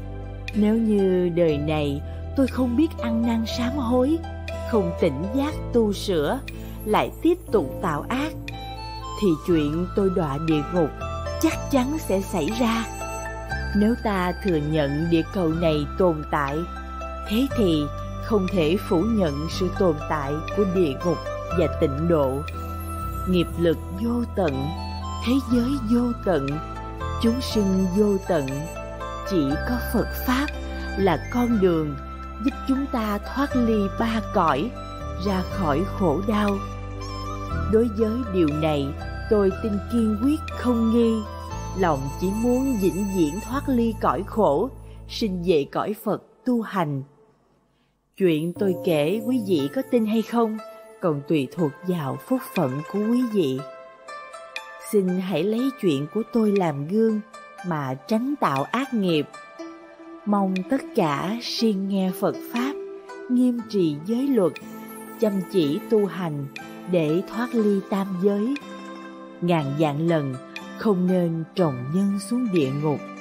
Nếu như đời này tôi không biết ăn năn sám hối, không tỉnh giác tu sửa, lại tiếp tục tạo ác, thì chuyện tôi đọa địa ngục chắc chắn sẽ xảy ra. Nếu ta thừa nhận địa cầu này tồn tại, thế thì không thể phủ nhận sự tồn tại của địa ngục và tịnh độ. Nghiệp lực vô tận, thế giới vô tận, chúng sinh vô tận. Chỉ có Phật Pháp là con đường giúp chúng ta thoát ly ba cõi, ra khỏi khổ đau. Đối với điều này, tôi tin kiên quyết không nghi. Lòng chỉ muốn vĩnh viễn thoát ly cõi khổ, sinh về cõi Phật tu hành. Chuyện tôi kể quý vị có tin hay không còn tùy thuộc vào phúc phận của quý vị. Xin hãy lấy chuyện của tôi làm gương mà tránh tạo ác nghiệp. Mong tất cả siêng nghe Phật Pháp, nghiêm trì giới luật, chăm chỉ tu hành để thoát ly tam giới. Ngàn vạn lần không nên trồng nhân xuống địa ngục.